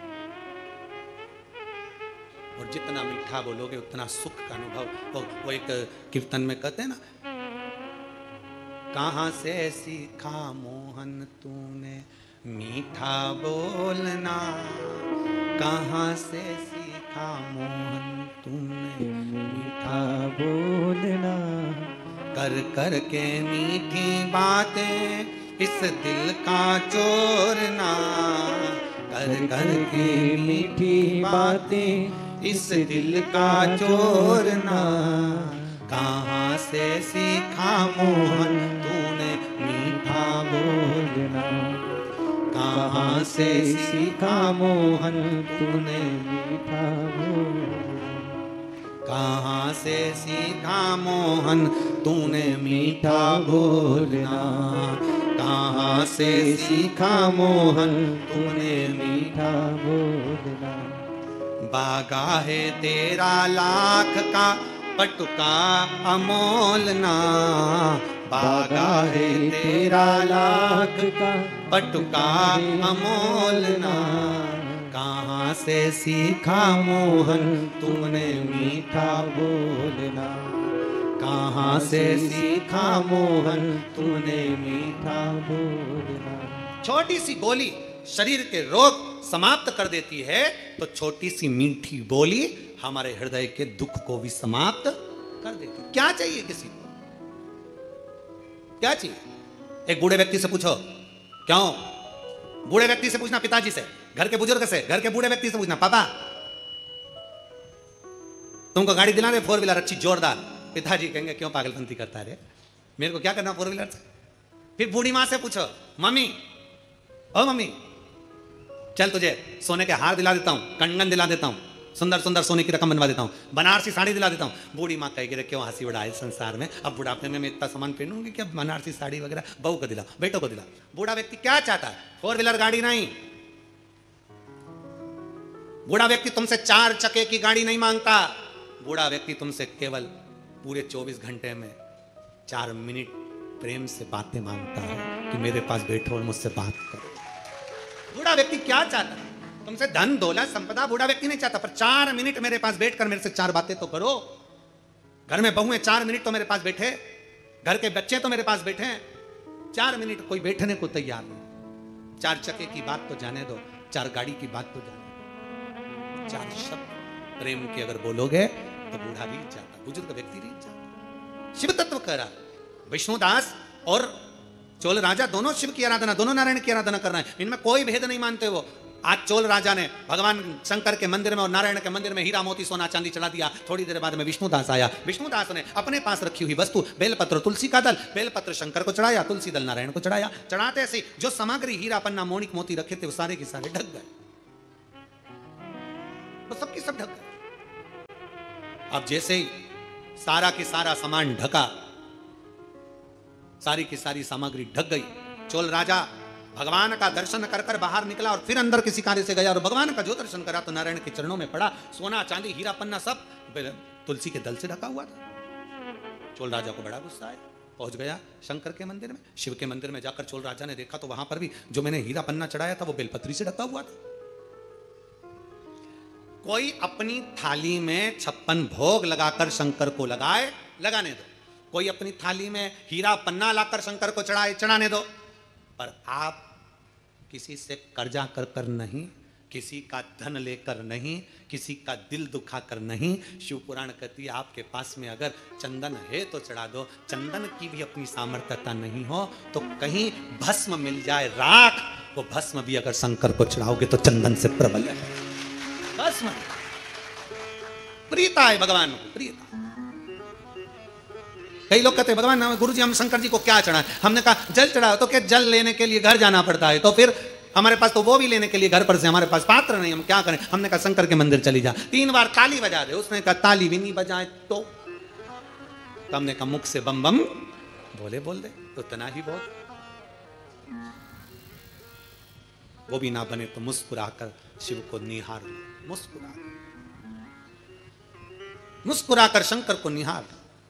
और जितना मीठा बोलोगे उतना सुख का अनुभव। वो, वो एक कीर्तन में कहते हैं ना, कहां से सीखा मोहन तूने मीठा बोलना कहाँ से सीखा मोहन तुमने, मीठा बोलना कर कर के मीठी बातें इस दिल का चोरना, कर कर के मीठी बातें इस दिल का चोरना, कहाँ से सीखा मोहन तूने मीठा बोलना, कहाँ से सीखा मोहन तूने मीठा बोलना, कहाँ से सीखा मोहन तूने मीठा बोलना, कहाँ से सीखा मोहन तूने मीठा बोलना। बागा है तेरा लाख का पटुका अमोलना, बागा है तेरा लाख का पटुका अमोलना, कहाँ से सीखा मोहन तूने मीठा बोलना, कहाँ से सीखा मोहन तूने मीठा बोलना। छोटी सी गोली शरीर के रोग समाप्त कर देती है, तो छोटी सी मीठी बोली हमारे हृदय के दुख को भी समाप्त कर देती है। क्या चाहिए किसी को, क्या चाहिए? एक बूढ़े व्यक्ति से पूछो, क्यों? बूढ़े व्यक्ति से पूछना, पिताजी से, घर के बुजुर्ग से, घर के बूढ़े व्यक्ति से पूछना, पापा तुमको गाड़ी दिला दे फोर व्हीलर अच्छी जोरदार, पिताजी कहेंगे क्यों पागलपंती करता है रे, मेरे को क्या करना फोर व्हीलर से। फिर बूढ़ी माँ से पूछो, मम्मी ओ मम्मी चल तुझे सोने के हार दिला देता हूं, कंगन दिला देता हूं, सुंदर सुंदर सोने की रकम बनवा देता हूं, बनारसी साड़ी दिला देता हूं। बूढ़ी माँ कहेगी क्यों हंसी उड़ाए संसार में, अब बुढ़ापे में मैं इतना सामान पहनूंगी कि अब बनारसी साड़ी वगैरह बहू को दिला, बेटों को दिला। बूढ़ा व्यक्ति क्या चाहता है? फोर व्हीलर गाड़ी नहीं, बूढ़ा व्यक्ति तुमसे चार चक्के की गाड़ी नहीं मांगता, बूढ़ा व्यक्ति तुमसे केवल पूरे चौबीस घंटे में चार मिनट प्रेम से बातें मांगता है कि मेरे पास बैठो और मुझसे बात करो। बूढ़ा व्यक्ति क्या चाहता है? तुमसे धन दौलत संपदा बूढ़ा व्यक्ति नहीं चाहता, पर चार मिनट मेरे पास बैठकर मेरे से चार बातें तो करो। घर में बहू है, चार मिनट तो मेरे पास बैठे, घर के बच्चे तो मेरे पास बैठे, चार मिनट कोई बैठने को तैयार नहीं। चार चक्के की बात तो जाने दो, चार गाड़ी की बात तो जाने दो, चार शब्द प्रेम के अगर बोलोगे तो बूढ़ा रीझ जाता, बुजुर्ग व्यक्ति रीझ जाता। शिव तत्व कह रहा, विष्णुदास और चोल राजा दोनों शिव की आराधना, दोनों नारायण की आराधना कर रहे हैं, इनमें कोई भेद नहीं मानते वो। आज चोल राजा ने भगवान शंकर के मंदिर में और नारायण के मंदिर में हीरा मोती सोना चांदी चढ़ा दिया। थोड़ी देर बाद में विष्णुदास आया, विष्णुदास ने अपने पास रखी हुई वस्तु बेलपत्र तुलसी का दल, बेलपत्र शंकर को चढ़ाया, तुलसी दल नारायण को चढ़ाया। चढ़ाते से जो सामग्री हीरा पन्ना मोनिक मोती रखे थे वो सारे के सारे ढक गए, वो सबकी सब ढक गए। अब जैसे ही सारा के सारा सामान ढका, सारी की सारी सामग्री ढक गई, चोल राजा भगवान का दर्शन कर कर बाहर निकला और फिर अंदर किसी कार्य से गया और भगवान का जो दर्शन करा तो नारायण के चरणों में पड़ा, सोना चांदी हीरा पन्ना सब तुलसी के दल से ढका हुआ था। चोल राजा को बड़ा गुस्सा आया, पहुंच गया शंकर के मंदिर में, शिव के मंदिर में जाकर चोल राजा ने देखा तो वहां पर भी जो मैंने हीरा पन्ना चढ़ाया था वो बेलपत्री से ढका हुआ था। कोई अपनी थाली में छप्पन भोग लगाकर शंकर को लगाए, लगाने दो। कोई अपनी थाली में हीरा पन्ना लाकर शंकर को चढ़ाए, चढ़ाने दो। पर आप किसी से कर्जा कर कर नहीं, किसी का धन लेकर नहीं, किसी का दिल दुखा कर नहीं। शिव पुराण कहती है आपके पास में अगर चंदन है तो चढ़ा दो, चंदन की भी अपनी सामर्थ्यता नहीं हो तो कहीं भस्म मिल जाए राख, वो भस्म भी अगर शंकर को चढ़ाओगे तो चंदन से प्रबल है। भस्म प्रियता है भगवान को, प्रियता। कई लोग कहते हैं भगवान गुरुजी हम शंकर जी को क्या चढ़ाएं? हमने कहा जल चढ़ाओ, तो क्या जल लेने के लिए घर जाना पड़ता है, तो फिर हमारे पास तो वो भी लेने के लिए घर पर से हमारे पास पात्र नहीं, हम क्या करें? हमने कहा शंकर के मंदिर चली जा, तीन बार ताली बजा दे। उसने कहा ताली भी नहीं बजाए तो, तो हमने कहा मुख से बम बम बोले बोल दे, तो इतना ही बहुत। वो भी ना बने तो मुस्कुराकर शिव को निहार, मुस्कुरा मुस्कुराकर शंकर को निहार।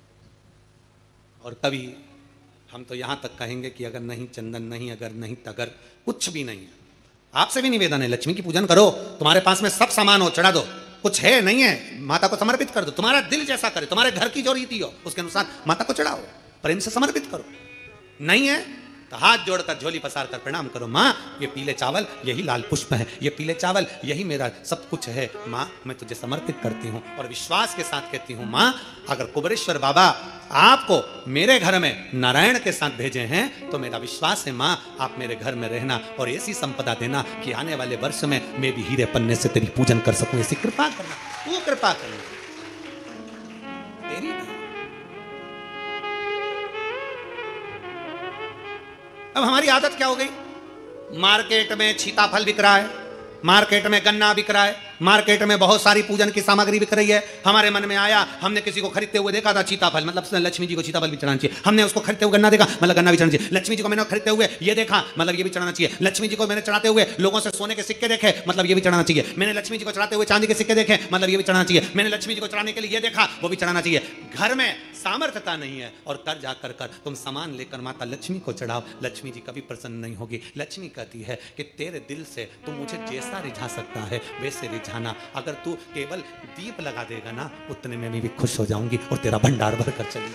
और कभी हम तो यहां तक कहेंगे कि अगर नहीं चंदन नहीं, अगर नहीं तगर, कुछ भी नहीं है, आपसे भी निवेदन है लक्ष्मी की पूजन करो, तुम्हारे पास में सब सामान हो चढ़ा दो, कुछ है नहीं है माता को समर्पित कर दो, तुम्हारा दिल जैसा करे, तुम्हारे घर की जो रीति हो उसके अनुसार माता को चढ़ाओ, प्रेम से समर्पित करो। नहीं है हाथ जोड़कर झोली पसार कर प्रणाम करो, माँ ये पीले चावल यही लाल पुष्प है, ये पीले चावल यही मेरा सब कुछ है, माँ मैं तुझे समर्पित करती हूँ। और विश्वास के साथ कहती हूँ, माँ अगर कुबेरेश्वर बाबा आपको मेरे घर में नारायण के साथ भेजे हैं तो मेरा विश्वास है माँ आप मेरे घर में रहना और ऐसी संपदा देना कि आने वाले वर्ष में मैं भी हीरे पन्ने से तेरी पूजन कर सकूं, ऐसी कृपा करना, तू कृपा करना तेरी नहीं। अब हमारी आदत क्या हो गई, मार्केट में सीताफल बिक रहा है, मार्केट में गन्ना बिक रहा है, मार्केट में बहुत सारी पूजन की सामग्री बिक रही है। हमारे मन में आया, हमने किसी को खरीदते हुए देखा था सीताफल, मतलब लक्ष्मी जी को सीताफल भी चढ़ाना चाहिए। हमने उसको खरीदते हुए गन्ना देखा, मतलब गन्ना भी चढ़ाना चाहिए। लक्ष्मी जी को मैंने खरीदते हुए ये देखा, मतलब ये भी चढ़ाना चाहिए। लक्ष्मी जी को मैंने चढ़ाते हुए लोगों से सोने के सिक्के देखे, मतलब ये भी चढ़ाना चाहिए। मैंने लक्ष्मी जी को चढ़ाते हुए चांदी के सिक्के देखे, मतलब ये भी चढ़ाना चाहिए। मैंने लक्ष्मी जी को चढ़ाने के लिए ये देखा, वो भी चढ़ाना चाहिए। घर में सामर्थ्यता नहीं है और कर जाकर कर तुम सामान लेकर माता लक्ष्मी को चढ़ाओ, लक्ष्मी जी कभी प्रसन्न नहीं होगी। लक्ष्मी कहती है कि तेरे दिल से तू मुझे जैसा रिझा सकता है वैसे रिझाना, अगर तू केवल दीप लगा देगा ना उतने में मैं भी खुश हो जाऊंगी और तेरा भंडार भरकर चली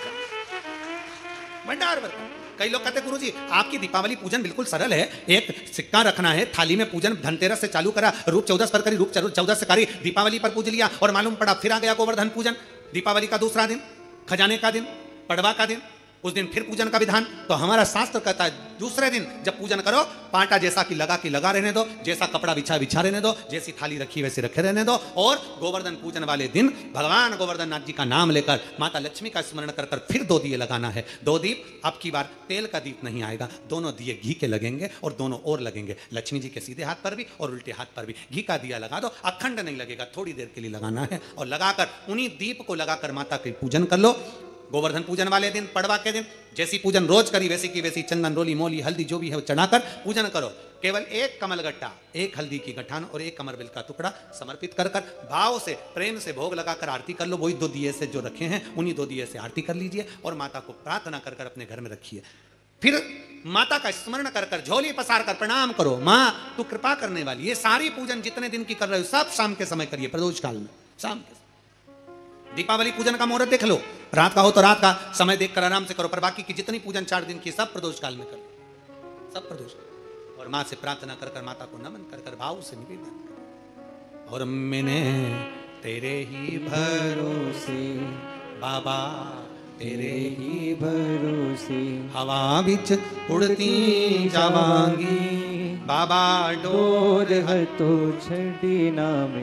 जाऊंगी, भंडार भरकर। कई लोग कहते गुरुजी आपकी दीपावली पूजन बिल्कुल सरल है, एक सिक्का रखना है, थाली में पूजन धनतेरस से चालू करा, रूप चौदस पर करी, रूप चौदस से करी, दीपावली पर पूज लिया और मालूम पड़ा फिर आ गया गोवर्धन पूजन। दीपावली का दूसरा दिन, खजाने का दिन, पड़वा का दिन, उस दिन फिर पूजन का विधान। तो हमारा शास्त्र कहता है दूसरे दिन जब पूजन करो पांटा जैसा कि लगा कि लगा रहने दो, जैसा कपड़ा बिछा बिछा रहने दो, जैसी थाली रखी वैसे रखे रहने दो। और गोवर्धन पूजन वाले दिन भगवान गोवर्धन नाथ जी का नाम लेकर माता लक्ष्मी का स्मरण कर कर फिर दो दिए लगाना है। दो दीप, अब की बार तेल का दीप नहीं आएगा, दोनों दिए घी के लगेंगे और दोनों और लगेंगे, लक्ष्मी जी के सीधे हाथ पर भी और उल्टे हाथ पर भी। घी का दिया लगा दो, अखंड नहीं लगेगा, थोड़ी देर के लिए लगाना है और लगाकर उन्हीं दीप को लगाकर माता की पूजन कर लो। गोवर्धन पूजन वाले दिन, पड़वा के दिन जैसी पूजन रोज करी वैसी की वैसी चंदन रोली मोली हल्दी जो भी है वो चढ़ाकर पूजन करो। केवल एक कमल गट्टा, एक हल्दी की गठान और एक कमरबिल का टुकड़ा समर्पित कर कर भाव से प्रेम से भोग लगाकर आरती कर लो। वही दो दिए से जो रखे हैं उन्हीं दो दिए से आरती कर लीजिए और माता को प्रार्थना कर कर अपने घर में रखिए। फिर माता का स्मरण कर कर झोली पसार कर प्रणाम करो, माँ तू कृपा करने वाली। ये सारी पूजन जितने दिन की कर रहे हो सब शाम के समय करिए, प्रदोष काल में शाम के। दीपावली पूजन का मुहूर्त देख लो, रात का हो तो रात का समय देखकर आराम से करो, पर बाकी की जितनी पूजन चार दिन की सब प्रदोष काल में करो, सब प्रदोष। और माँ से प्रार्थना कर कर माता को नमन कर कर भाव से निवेदन कर। और मैंने तेरे ही भरोसे बाबा, तेरे ही भरोसे हवा बिच उड़ती जावांगी बाबा, डोर है तो छड़ी नाम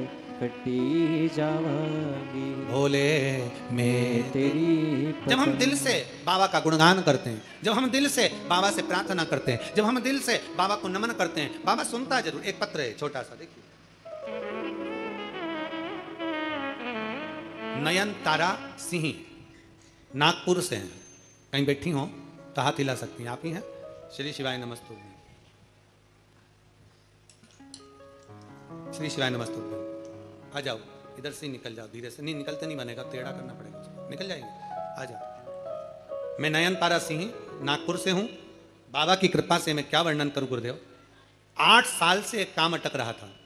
कटी जावांगी भोले मैं तेरी। जब हम दिल से बाबा का गुणगान करते हैं, जब हम दिल से बाबा से प्रार्थना करते हैं, जब हम दिल से बाबा को नमन करते हैं, बाबा सुनता जरूर। एक पत्र है छोटा सा, देखिए, नयन तारा सिंह नागपुर से हैं, कहीं बैठी हो तो हाथ हिला सकती हैं, आप ही हैं। श्री शिवाय नमस्तुभ्यम, श्री शिवाय नमस्तुभ्यम। आ जाओ, इधर से निकल जाओ, धीरे से। नहीं निकलते नहीं बनेगा, टेढ़ा करना पड़ेगा, निकल जाएंगे। आ जाओ। मैं नयन तारा सिंह नागपुर से हूं। बाबा की कृपा से मैं क्या वर्णन करूं गुरुदेव, आठ साल से एक काम अटक रहा था,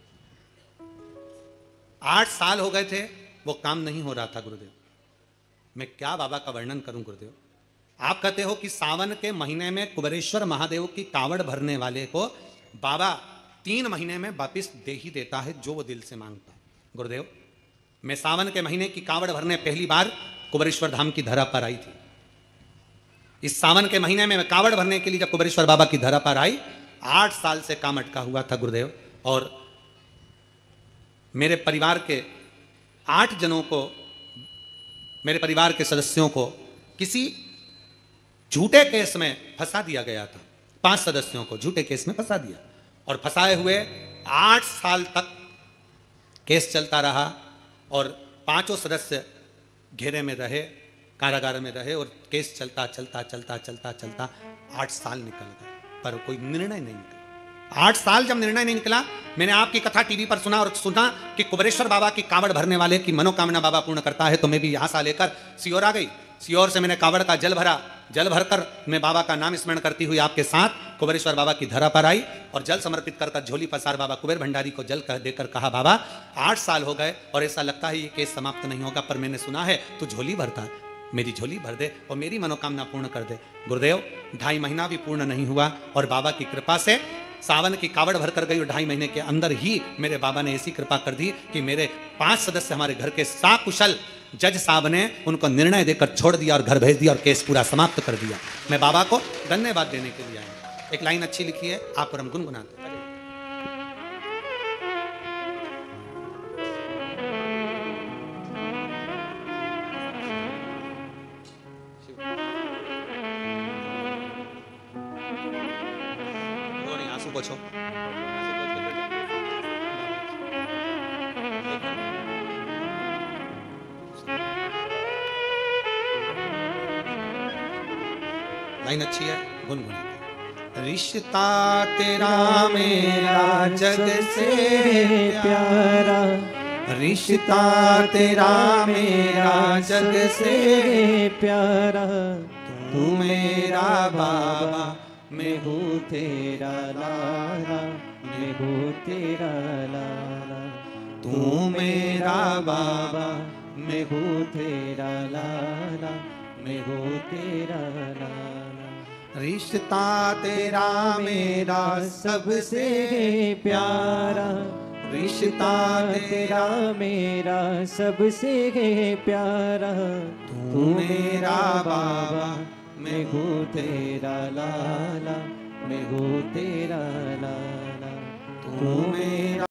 आठ साल हो गए थे वो काम नहीं हो रहा था गुरुदेव। मैं क्या बाबा का वर्णन करूं गुरुदेव। आप कहते हो कि सावन के महीने में कुबेरेश्वर महादेव की कावड़ भरने वाले को बाबा तीन महीने में वापिस दे ही देता है जो वो दिल से मांगता है। गुरुदेव मैं सावन के महीने की कावड़ भरने पहली बार कुबेरेश्वर धाम की धरा पर आई थी। इस सावन के महीने में मैं कावड़ भरने के लिए जब कुबेरेश्वर बाबा की धरा पर आई, आठ साल से काम अटका हुआ था गुरुदेव। और मेरे परिवार के आठ जनों को, मेरे परिवार के सदस्यों को किसी झूठे केस में फंसा दिया गया था। पांच सदस्यों को झूठे केस में फंसा दिया और फंसाए हुए आठ साल तक केस चलता रहा और पांचों सदस्य घेरे में रहे, कारागार में रहे और केस चलता चलता चलता चलता चलता आठ साल निकल गए, पर कोई निर्णय नहीं निकला। आठ साल जब निर्णय नहीं निकला, मैंने आपकी कथा टीवी पर सुना और सुना कि कुबेरेश्वर बाबा की कावड़ भरने वाले की मनोकामना बाबा पूर्ण करता है, तो मैं भी आशा लेकर सियोर आ गई। सियोर से मैंने कावड़ का जल भरा, जल भरकर मैं बाबा का नाम स्मरण करती हुई आपके साथ कुबेरेश्वर बाबा की धरा पर आई और जल समर्पित कर कर झोली पसार बाबा कुबेर भंडारी को जल कर देकर कहा, बाबा आठ साल हो गए और ऐसा लगता है ये केस समाप्त नहीं होगा, पर मैंने सुना है तू झोली भरता है। मेरी झोली भर दे और मेरी मनोकामना पूर्ण कर दे। गुरुदेव, ढाई महीना भी पूर्ण नहीं हुआ और बाबा की कृपा से सावन की कावड़ भर कर गई और ढाई महीने के अंदर ही मेरे बाबा ने ऐसी कृपा कर दी कि मेरे पांच सदस्य हमारे घर के साकुशल जज साहब ने उनको निर्णय देकर छोड़ दिया और घर भेज दिया और केस पूरा समाप्त कर दिया। मैं बाबा को धन्यवाद देने के लिए आया। एक लाइन अच्छी लिखी है, आप और हम गुनगुनाते हैं। आंसू पोछो। लाइन अच्छी है, गुनगुनाते। रिश्ता तेरा मेरा जग से प्यारा, रिश्ता तेरा मेरा जग से प्यारा, तू मेरा बाबा मैं हूँ तेरा लाला, मैं हूँ तेरा लाला, तू मेरा बाबा मैं हूँ तेरा लाला, मैं हूँ तेरा लाला। रिश्ता तेरा मेरा सबसे प्यारा, रिश्ता तेरा मेरा सबसे प्यारा, तू मेरा बाबा मैं हूँ तेरा लाला, मैं हूँ तेरा लाला, तू मेरा